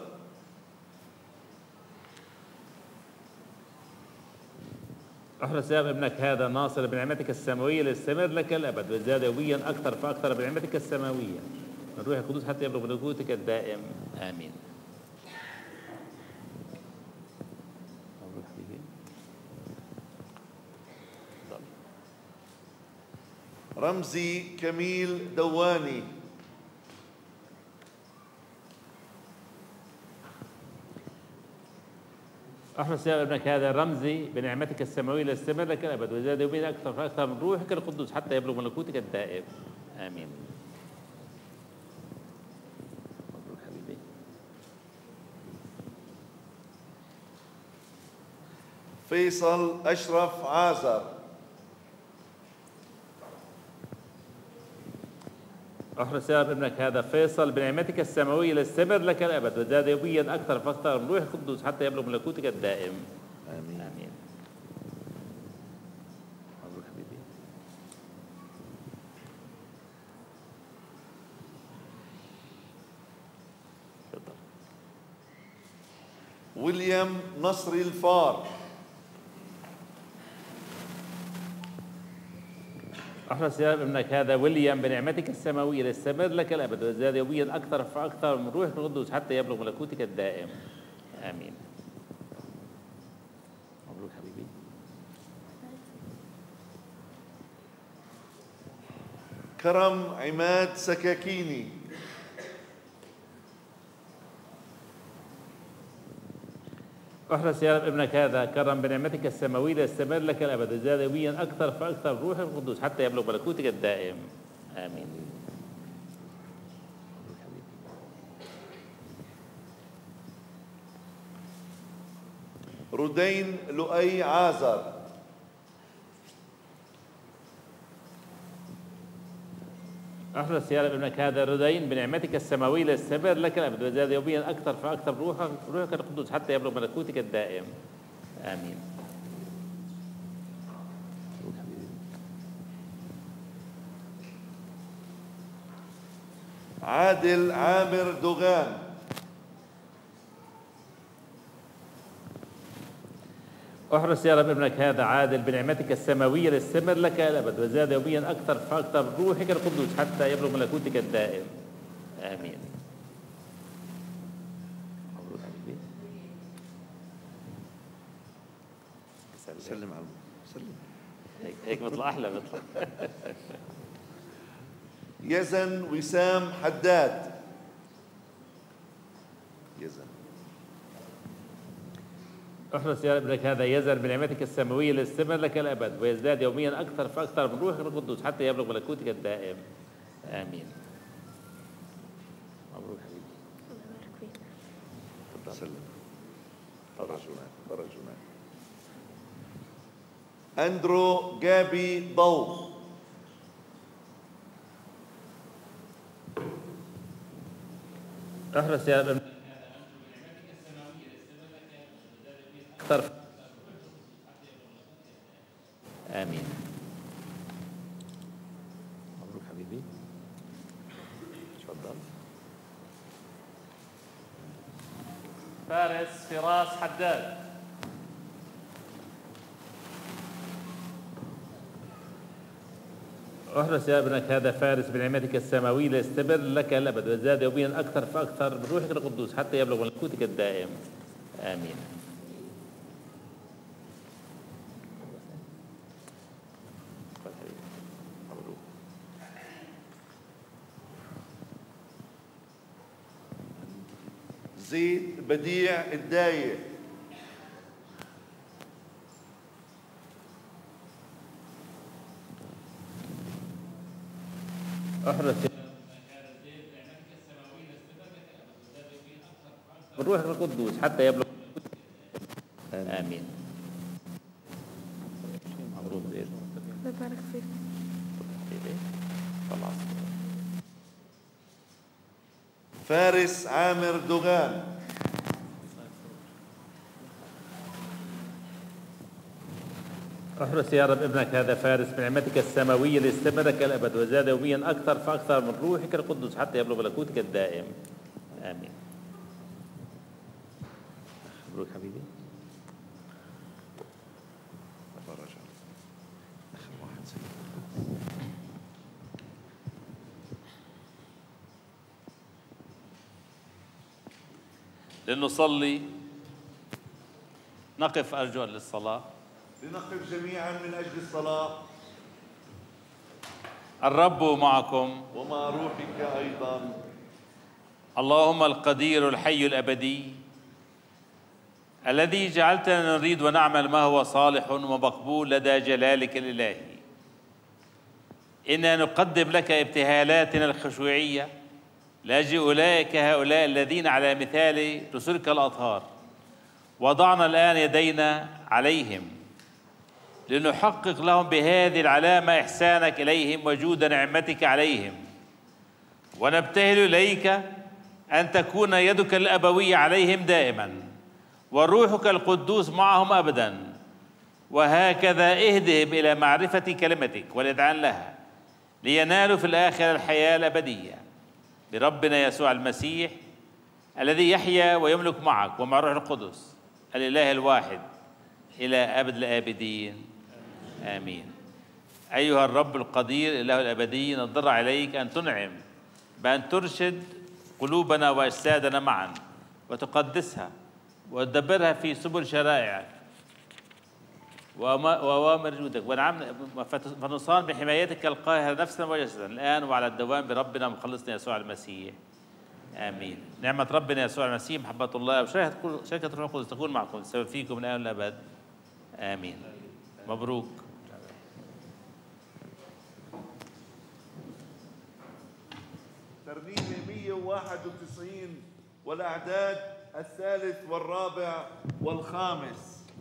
S2: احرص يا رب ابنك هذا ناصر بنعمتك السماوية ليستمر لك الأبد ويزداد يوميا أكثر فأكثر بنعمتك السماوية من روح القدوس حتى يبلغ ملكوتك الدائم. آمين. مبروك حبيبي.
S1: رمزي كميل دواني.
S2: احرص يا رب ابنك هذا رمزي بنعمتك السماوية ليستمر لك الأبد ويزداد يوميا أكثر فأكثر من روحك القدوس حتى يبلغ ملكوتك الدائم. آمين. مبروك حبيبي.
S1: فيصل أشرف عازر.
S2: احرص يا رب ابنك هذا فيصل بنعمتك السماوية ليستمر لك الأبد ويزداد يوميا أكثر فأكثر من روح القدوس حتى يبلغ ملكوتك الدائم.
S1: آمين.
S2: آمين. مبروك حبيبي. تفضل.
S1: ويليام نصري الفار.
S2: احرص يا رب ابنك هذا ويليام بنعمتك السماوية ليستمر لك الأبد ويزداد يوميا أكثر فأكثر من روح القدوس حتى يبلغ ملكوتك الدائم. آمين. مبروك حبيبي.
S1: كرم عماد سكاكيني.
S2: احرص يا رب ابنك هذا كرم بنعمتك السماوية ليستمر لك الأبد ويزداد يوميا أكثر فأكثر من روح القدوس حتى يبلغ ملكوتك الدائم. آمين. مبروك حبيبي.
S1: رودين لؤي عازر.
S3: احرص يا رب ابنك هذا الردين بنعمتك السماوية للسبر لك الأبد وزاد يوميا أكثر فأكثر روحك القدوس حتى يبلغ ملكوتك الدائم. آمين.
S1: عادل عامر دوغان.
S3: احرص يا رب ابنك هذا عادل بنعمتك السماوية للسمر لك الأبد وزاد يوميا أكثر فأكثر روحك القدوس حتى يبلغ ملكوتك الدائم. آمين. مبروك حبيبي.
S1: سلم على سلم.
S3: هيك بيطلع أحلى بيطلع.
S1: يزن وسام حداد. يزن.
S3: احرص يا رب ابنك هذا يزن بنعمتك السماوية للسمر لك الأبد ويزداد يوميا أكثر فأكثر من روحك القدوس حتى يبلغ ملكوتك الدائم. آمين. مبروك حبيبي.
S6: الله يبارك فيك.
S1: تفضل. سلم. فرجونا. أندرو جابي ضو.
S3: احرص يا رب أكثر. آمين. مبروك حبيبي. تفضل.
S2: فارس فراس حداد.
S3: احرص يا ابنك هذا فارس بنعمتك السماوية ليستمر لك الأبد ويزداد يوميا أكثر فأكثر من روحك القدوس حتى يبلغ ملكوتك الدائم. آمين.
S1: زيد بديع الداية.
S3: احرص من روحك القدوس حتى يبلغ. آمين. مبروك زيد.
S6: الله يبارك فيك.
S3: خلاص.
S1: فارس عامر دوغان.
S3: احرص يا رب ابنك هذا فارس بنعمتك السماوية ليستمرك الأبد وزاد يوميا أكثر فأكثر من روحك القدوس حتى يبلغ ملكوتك الدائم. آمين. مبروك حبيبي.
S1: آخر واحد سيد.
S2: لنصلي. نقف أرجو للصلاة.
S1: لنقف جميعا من أجل الصلاة.
S2: الرب معكم.
S1: ومع روحك أيضا.
S2: اللهم القدير الحي الأبدي الذي جعلتنا نريد ونعمل ما هو صالح ومقبول لدى جلالك الإلهي، إنا نقدم لك ابتهالاتنا الخشوعية لأجل أولئك هؤلاء الذين على مثال رسلك الأطهار، وضعنا الآن يدينا عليهم لنحقق لهم بهذه العلامة إحسانك إليهم وجود نعمتك عليهم، ونبتهل إليك أن تكون يدك الأبوية عليهم دائما وروحك القدوس معهم أبدا، وهكذا اهدهم إلى معرفة كلمتك والإذعان لها لينالوا في الآخرة الحياة الأبدية بربنا يسوع المسيح الذي يحيا ويملك معك ومع الروح القدس الإله الواحد إلى أبد الآبدين. آمين. أيها الرب القدير إله الأبدي، نضطر إليك أن تنعم بأن ترشد قلوبنا وأجسادنا معا وتقدسها وتدبرها في سبل شرائعك وأوامر جودك، فنصان بحمايتك القاهرة نفسا وجسدا الآن وعلى الدوام بربنا ومخلصنا يسوع المسيح. آمين. نعمة ربنا يسوع المسيح، محبة الله وشركة الروح القدس تكون معكم تسبب فيكم من الآن والأبد. آمين. مبروك.
S1: ترنيمة 191 والأعداد الثالث والرابع والخامس.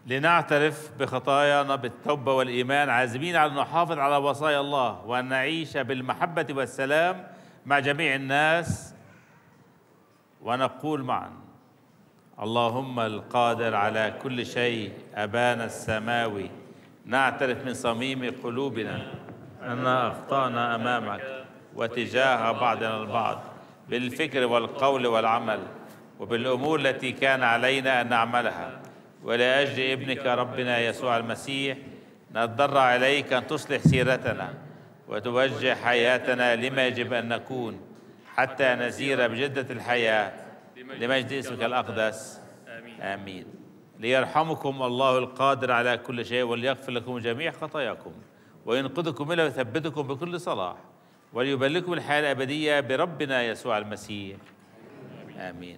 S3: لنعترف بخطايانا بالتوبة والإيمان، عازمين على أن نحافظ على وصايا الله وأن نعيش بالمحبة والسلام مع جميع الناس، ونقول معا: اللهم القادر على كل شيء، أبانا السماوي، نعترف من صميم قلوبنا أننا أخطأنا أمامك وتجاه بعضنا البعض بالفكر والقول والعمل وبالأمور التي كان علينا أن نعملها، ولأجل ابنك ربنا يسوع المسيح نتضرع إليك أن تصلح سيرتنا وتوجه حياتنا لما يجب أن نكون حتى نسير بجدة الحياة لمجد اسمك الأقدس. آمين. ليرحمكم الله القادر على كل شيء، وليغفر لكم جميع خطاياكم وينقذكم منها ويثبتكم بكل صلاح، وليبلغكم الحياة الأبدية بربنا يسوع المسيح. آمين.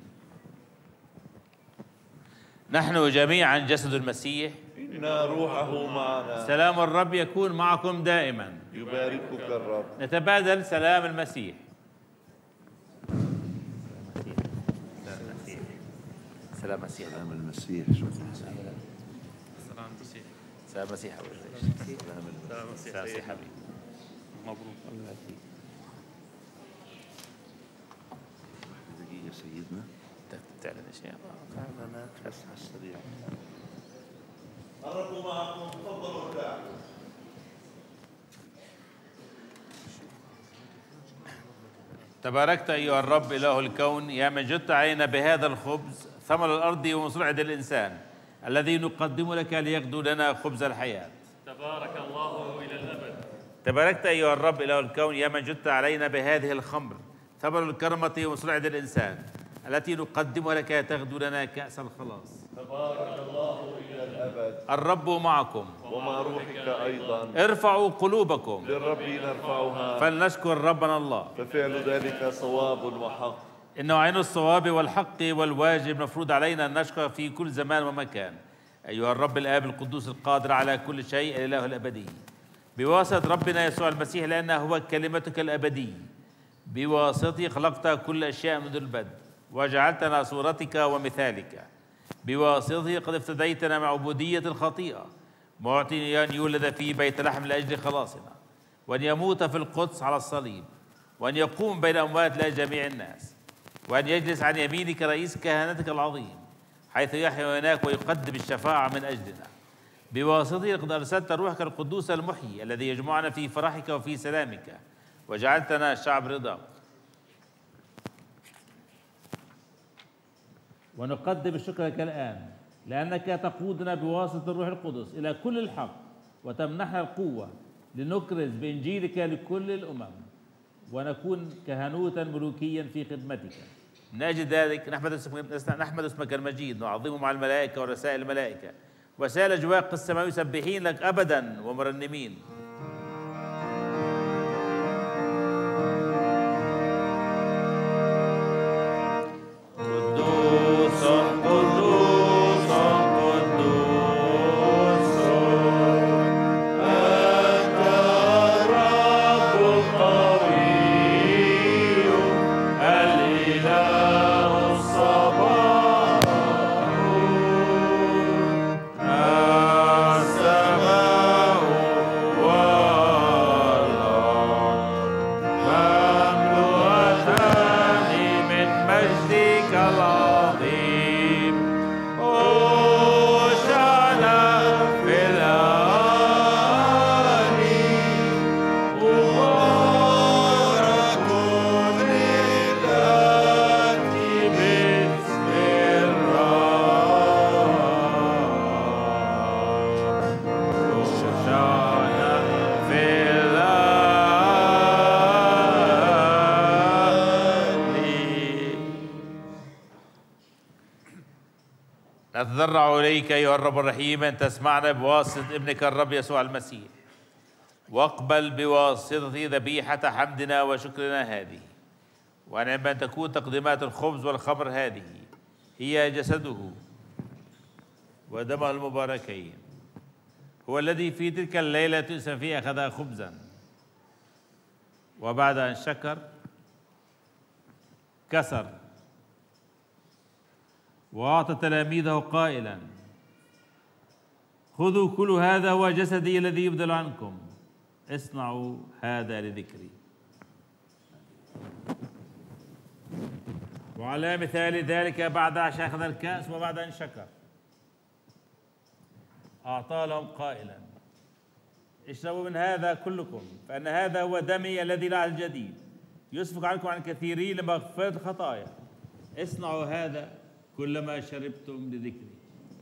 S3: نحن جميعا جسد المسيح،
S1: إن روحه معنا.
S3: سلام الرب يكون معكم دائما.
S1: يباركك الرب.
S3: نتبادل سلام المسيح. سلام المسيح.
S1: سلام المسيح.
S3: سلام المسيح. سلام المسيح. سلام المسيح حبيبي. مبروك.
S1: دقيقة سيدنا.
S3: تعلن شيء.
S1: إعلانات بس على السريع. الرب معكم. تفضلوا ارتاحوا.
S3: تباركت أيها الرب إله الكون، يا من جدت علينا بهذا الخبز ثمر الأرض ومصنع الإنسان الذي نقدم لك ليغدو لنا خبز الحياة.
S7: تبارك الله إلى الأبد.
S3: تباركت أيها الرب إله الكون، يا من جدت علينا بهذه الخمر ثمر الكرمة ومصنع الإنسان التي نقدمها لك تغدو لنا كأس الخلاص.
S1: تبارك الله إلى الأبد.
S3: الرب معكم
S1: ومع روحك أيضا.
S3: ارفعوا قلوبكم
S1: للرب نرفعها.
S3: فلنشكر ربنا الله،
S1: ففعل ذلك صواب وحق.
S3: إنه عين الصواب والحق والواجب مفروض علينا أن نشكر في كل زمان ومكان أيها الرب الآب القدوس القادر على كل شيء الإله الأبدي، بواسطة ربنا يسوع المسيح، لأنه هو كلمتك الأبدي، بواسطته خلقت كل أشياء منذ البدء وجعلتنا صورتك ومثالك، بواسطته قد افتديتنا من عبودية الخطيئة، معطيا أن يولد في بيت لحم لأجل خلاصنا، وأن يموت في القدس على الصليب، وأن يقوم بين أموات لجميع الناس، وأن يجلس عن يمينك رئيس كهنتك العظيم، حيث يحيا هناك ويقدم الشفاعة من أجلنا. بواسطته قد أرسلت روحك القدوس المحيي الذي يجمعنا في فرحك وفي سلامك، وجعلتنا شعب رضاك. ونقدم الشكر لك الآن لأنك تقودنا بواسطة الروح القدس إلى كل الحق، وتمنحنا القوة لنكرز بإنجيلك لكل الأمم، ونكون كهنوتا ملوكيا في خدمتك. من أجل ذلك نحمد اسمك المجيد، نعظمه مع الملائكة ورسائل الملائكة وسائل أجواق السماء يسبحين لك أبدا ومرنمين. نتضرع إليك أيها الرب الرحيم أن تسمعنا بواسطة ابنك الرب يسوع المسيح، واقبل بواسطة ذبيحة حمدنا وشكرنا هذه، وأن أن تكون تقديمات الخبز والخمر هذه هي جسده ودمه المباركين. هو الذي في تلك الليلة تؤسم فيها أخذ خبزا، وبعد أن شكر كسر وأعطى تلاميذه قائلا: خذوا كل هذا هو جسدي الذي يبذل عنكم، اصنعوا هذا لذكري. وعلى مثال ذلك بعد عشاء أخذ الكأس وبعد أن شكر أعطى لهم قائلا: اشربوا من هذا كلكم، فإن هذا هو دمي الذي للعهد الجديد يسفك عنكم عن كثيرين لمغفرة الخطايا. اصنعوا هذا كلما شربتم لذكري.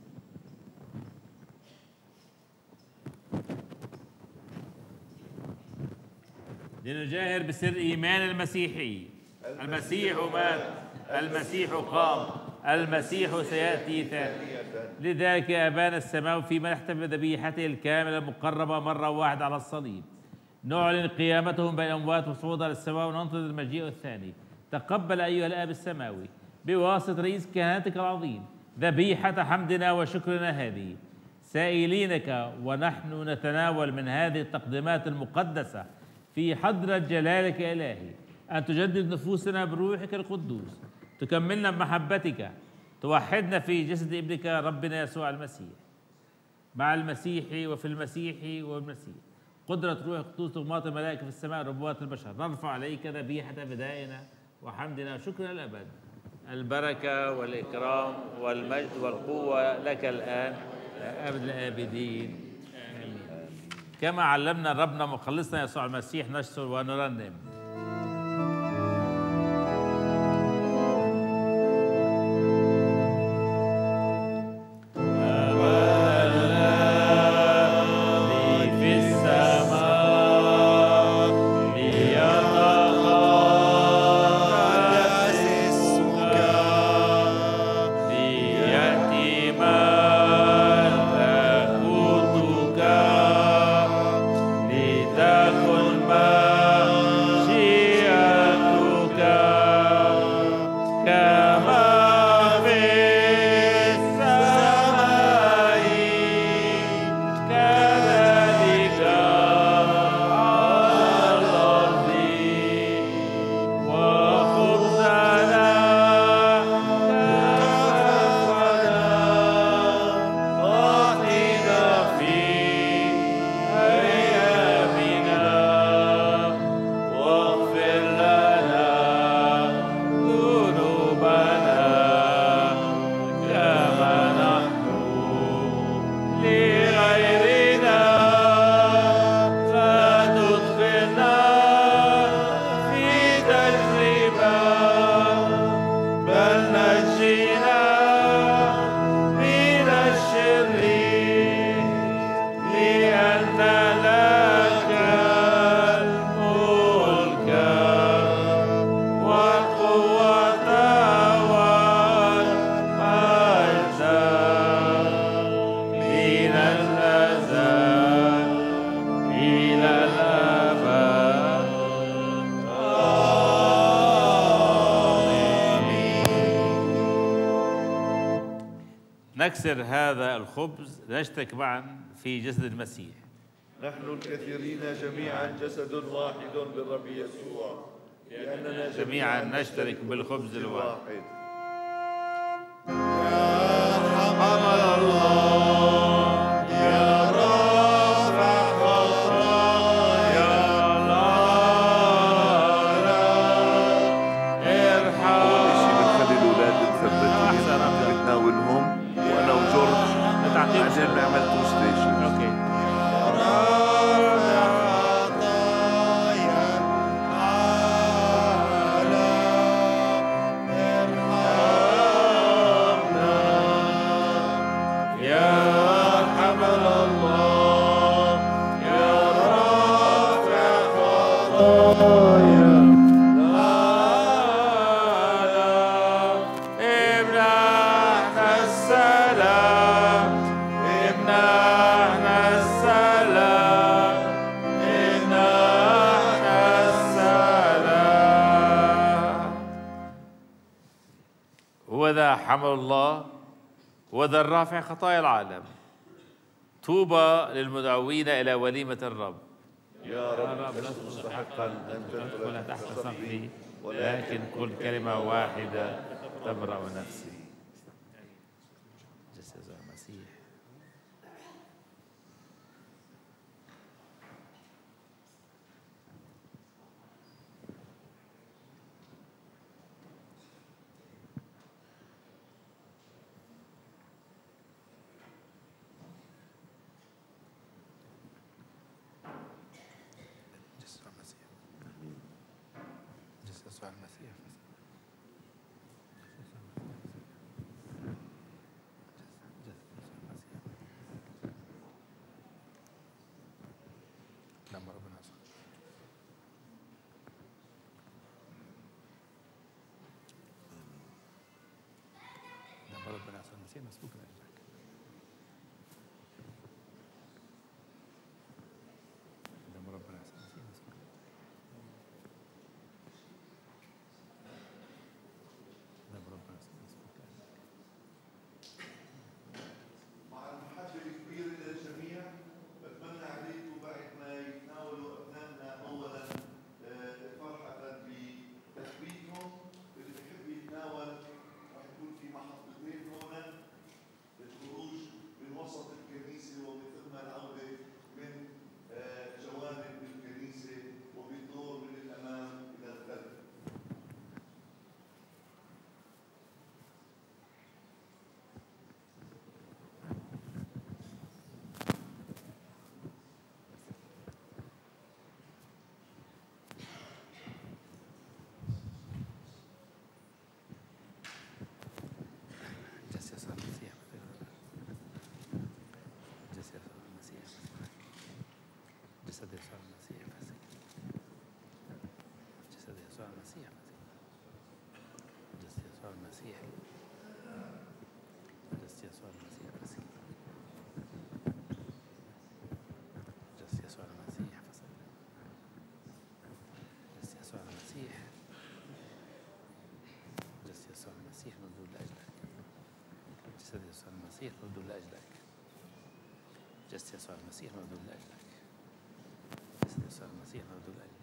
S3: لنجاهر بسر إيمان المسيحي: المسيح مات، المسيح قام، المسيح سيأتي ثانية. لذلك يا أبانا السماوي فيما نحتفل بذبيحته الكاملة المقربة مرة واحدة على الصليب نعلن قيامته بين الأموات وصعوده للسماء وننتظر المجيء الثاني. تقبل أيها الآب السماوي بواسطة رئيس كهنتك العظيم ذبيحة حمدنا وشكرنا هذه، سائلينك ونحن نتناول من هذه التقدمات المقدسة في حضرة جلالك إلهي أن تجدد نفوسنا بروحك القدوس، تكملنا بمحبتك، توحدنا في جسد ابنك ربنا يسوع المسيح، مع المسيح وفي المسيح والمسيح. قدرة روح القدوس تغماط الملائكة في السماء ربوات البشر، نرفع عليك ذبيحة فدائنا وحمدنا وشكرنا الأبد. البركة والإكرام والمجد والقوة لك الآن لأبد الآبدين آمين. كما علمنا ربنا مخلصنا يسوع المسيح نشكر ونرنم: نكسر هذا الخبز لنشترك معا في جسد المسيح.
S1: نحن الكثيرين جميعا جسد واحد بالرب يسوع، لأننا
S3: جميعا نشترك بالخبز الواحد.
S8: يا حمل الله يا رافع خطايا ارحم.
S1: أول شيء بنخلي الأولاد مثبتين بتناولهم وأنا وجورج عشان نعمل توستيشن.
S3: اوكي. وذا حمل الله وذا الرافع خطايا العالم. طوبى للمدعوين إلى وليمة الرب.
S1: يا رب لست مستحقا أن
S3: تدخل تحت سقفي، ولكن كل كلمة واحدة تبرأ نفسي. جسد المسيح. دم ربنا يسوع. دم ربنا يسوع المسيح مسفوك من أجلك. دم ربنا يسوع المسيح مسفوك. دم ربنا يسوع مسفوك.
S1: مع المحبة الكبيرة للجميع بتمنى عليكم بعد ما يتناولوا أبنائنا أولا فرحة بتثبيتهم، اللي بيحب يتناول راح يكون في محطتين هون للخروج من وسط الكنيسة ومن ثم العودة من جوانب الكنيسة وبالدور من الأمام إلى الخلف.
S3: جس يسوع المسيح. جس يسوع المسيح. جسد يسوع المسيح. جسد يسوع المسيح. جسد يسوع المسيح. جسد يسوع المسيح. جسد يسوع المسيح. جسد يسوع المسيح. جسد يسوع المسيح مبذول لأجلك. جسد يسوع المسيح مبذول لأجلك. جسد يسوع المسيح مبذول لأجلك. جسد يسوع المسيح مبذول لأجلك.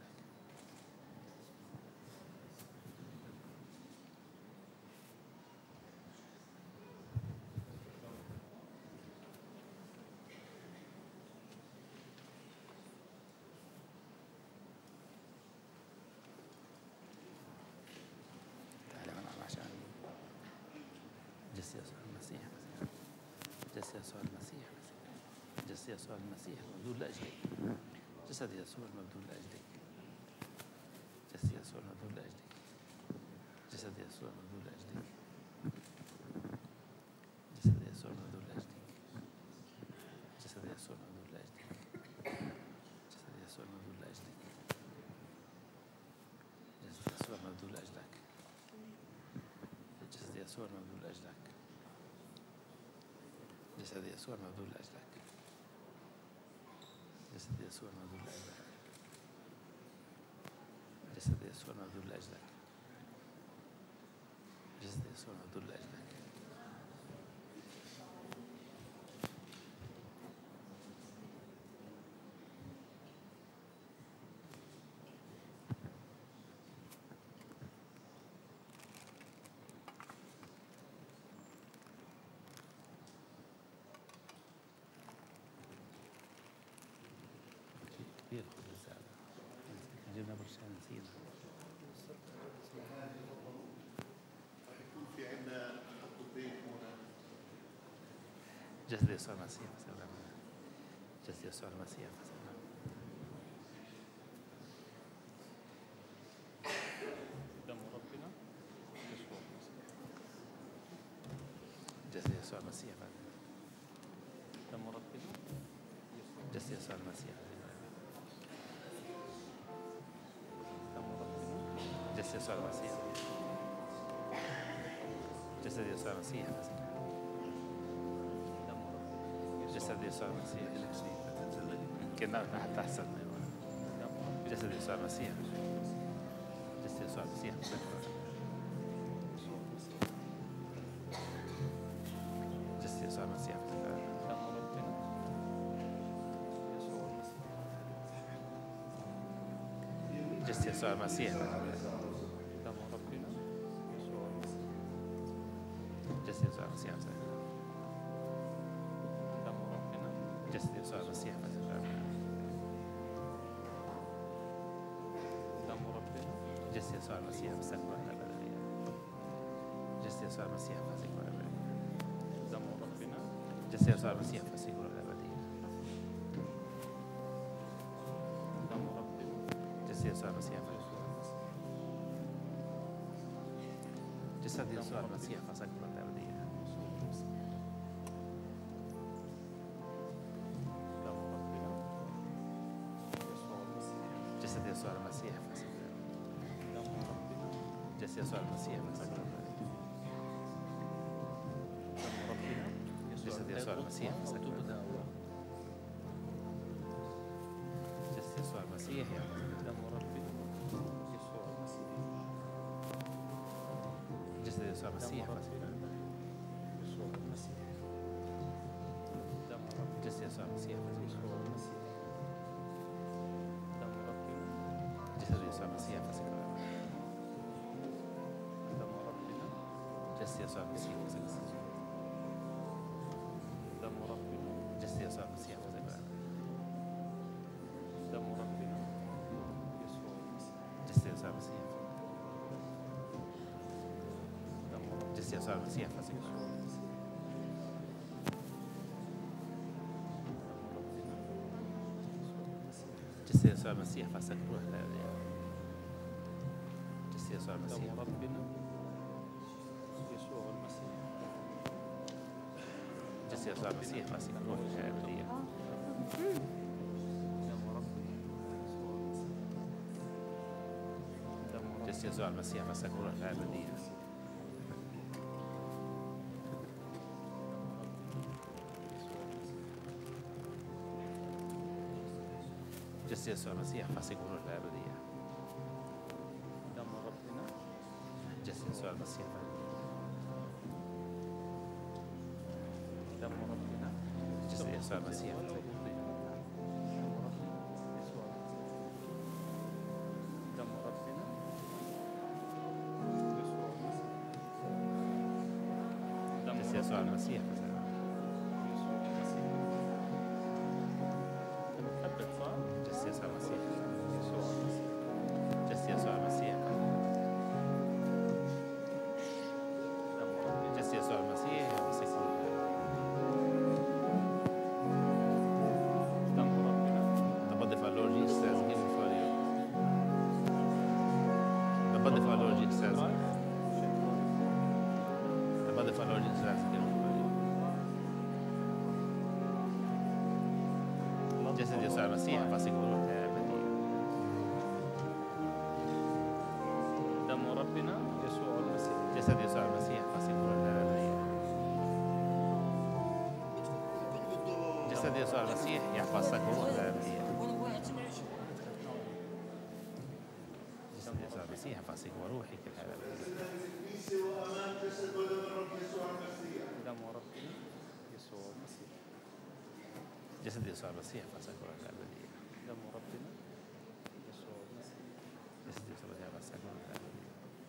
S3: تعالى معنا عشان جسد يسوع المسيح. جسد يسوع المسيح. جسد يسوع المسيح مبذول لأجلك. جسد يسوع مبذول لأجلك. جسد يسوع مبذول لأجلك. جسد يسوع مبذول لأجلك. جسد يسوع مبذول لأجلك. جسد يسوع مبذول لأجلك. جسد يسوع مبذول لأجلك. جسد يسوع مبذول لأجلك. جسد يسوع مبذول لأجلك. جسد يسوع مبذول لأجلك. جسد يسوع مبذول لأجلك. جسد يسوع مبذول لأجلك. جسد يسوع مبذول لأجلك. كبير خذ الرسالة. جبنا برشام نسينا.
S1: راح يكون في عندنا محطتين هون.
S3: جسد يسوع المسيح فسلام. جسد يسوع المسيح فسلام.
S7: دم ربنا يسوع المسيح.
S3: جسد يسوع المسيح فسلام.
S7: دم ربنا
S3: جسد يسوع المسيح.
S7: دم ربنا
S3: جسد يسوع المسيح. جسد يسوع المسيح فسلام.
S7: دم ربنا
S3: جسد يسوع المسيح. كنا حتى أحسن. جسد يسوع المسيح. جسد يسوع المسيح فسلام. جسد يسوع المسيح فسلام.
S7: دم ربنا يسوع المسيح.
S3: جسد يسوع المسيح.
S7: دم ربنا يسوع المسيح.
S3: جسد يسوع المسيح.
S7: دم ربنا
S3: جسد يسوع المسيح.
S7: دم ربنا
S3: جسد يسوع المسيح مسكوا الأبدية. جسد يسوع المسيح مسكوا الأبدية.
S7: دم ربنا
S3: جسد يسوع المسيح مسكوا الأبدية.
S7: دم ربنا
S3: جسد يسوع المسيح جسد يسوع المسيح مسكوا الأبدية.
S7: دم ربنا
S3: يسوع المسيح فسك جسد يسوع المسيح فسك جسد يسوع المسيح فسك جسد يسوع المسيح يا جسد يسوع المسيح فسك جسد يسوع المسيح جسد يسوع المسيح فسك جسد يسوع المسيح فسك جسد يسوع المسيح فسك جسد يسوع المسيح جسد يسوع المسيح فسك جسد يسوع المسيح فسك روح الأبدية جسد يسوع المسيح جسد يسوع المسيح فسك روح الأبدية جسد يسوع المسيح فسك روح الأبدية جسد يسوع المسيح فسك روح الأبدية جسد يسوع المسيح جسد يسوع المسيح جسد يسوع المسيح جسد يسوع المسيح جسد يسوع المسيح جسد يسوع المسيح The body of our Lord Jesus has given for you. The body of our Lord Jesus has given. The body of our Lord Jesus has given for you. جسد يسوع المسيح فسك روح الأبدية. دم ربنا يسوع المسيح. جسد يسوع المسيح فسك روح الأبدية. جسد يسوع المسيح يحفظك روح الأبدية. جسد يسوع المسيح فسك وروحك الأبدية. دم ربنا يسوع المسيح. جسد يسوع المسيح فسك روح الأبدية. دم ربنا يسوع المسيح. جسد يسوع المسيح فسك روح الأبدية.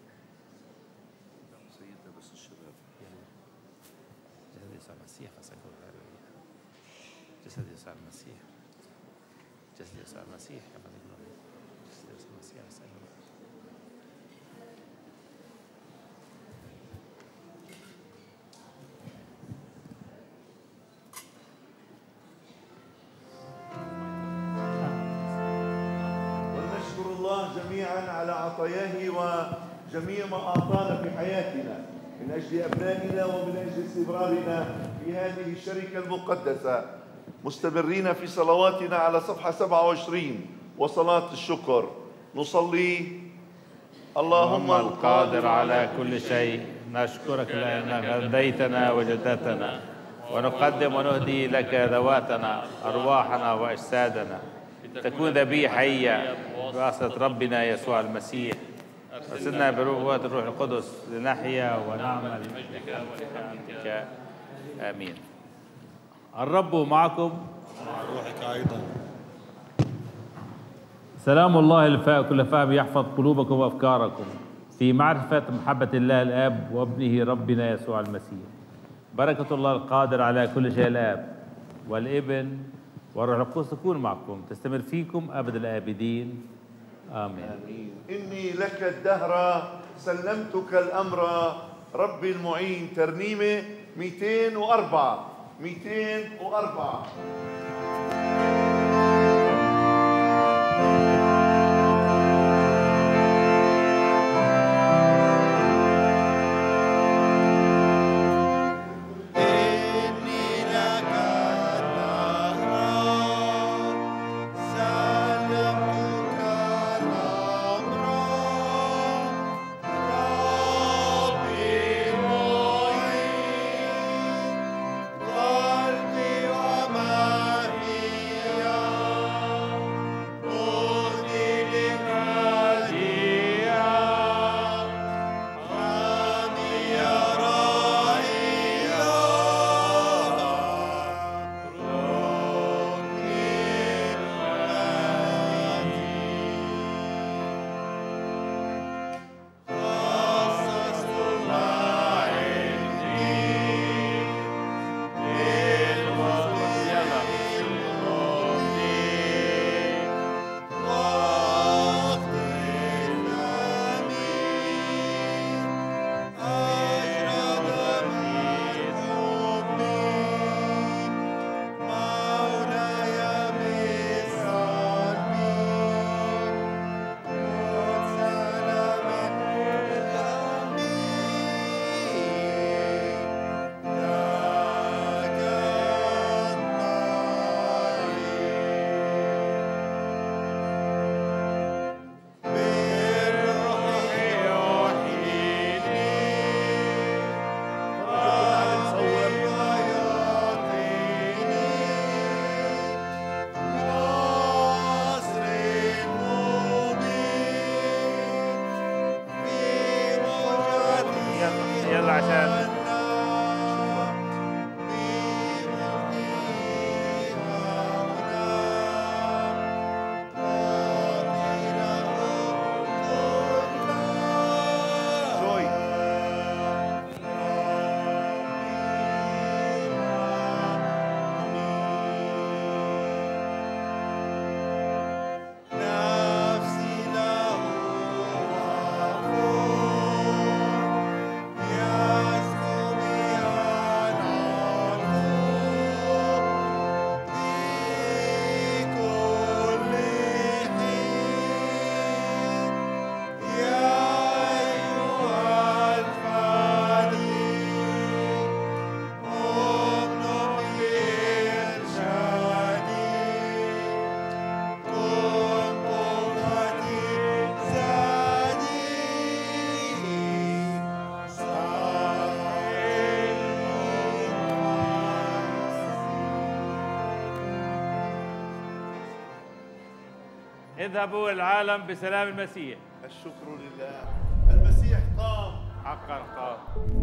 S1: سيدنا بس الشباب
S3: جسد يسوع المسيح فسك روح الأبدية. جسد يسوع المسيح. جسد يسوع المسيح يا ملك الروح. جسد يسوع المسيح فسك روح.
S1: ونشكر الله جميعا على عطاياه وجميع ما أعطانا في حياتنا من أجل أبنائنا ومن أجل استمرارنا في هذه الشركة المقدسة، مستمرين في صلواتنا على صفحة 27 وصلاة الشكر. نصلي:
S3: اللهم القادر على كل شيء، نشكرك لأنك هديتنا وجدتنا، ونقدم ونهدي لك ذواتنا أرواحنا وأجسادنا تكون ذبيحة حية بواسطة ربنا يسوع المسيح. ارسلنا بقوة الروح القدس لنحيا ونعمل لمجدك ولكرامتك. آمين. الرب معكم
S4: مع روحك أيضا.
S3: سلام الله الفائق كل فهم يحفظ قلوبكم وأفكاركم في معرفة محبة الله الآب وابنه ربنا يسوع المسيح. بركة الله القادر على كل شيء الآب والابن والروح القدس تكون معكم، تستمر فيكم أبد الآبدين. آمين.
S1: آمين. إني لك الدهر سلمتك الأمر ربي المعين. ترنيمة 204. 204.
S8: سلمتك
S2: اذهبوا العالم بسلام المسيح.
S1: الشكر لله. المسيح قام.
S2: حقا قام.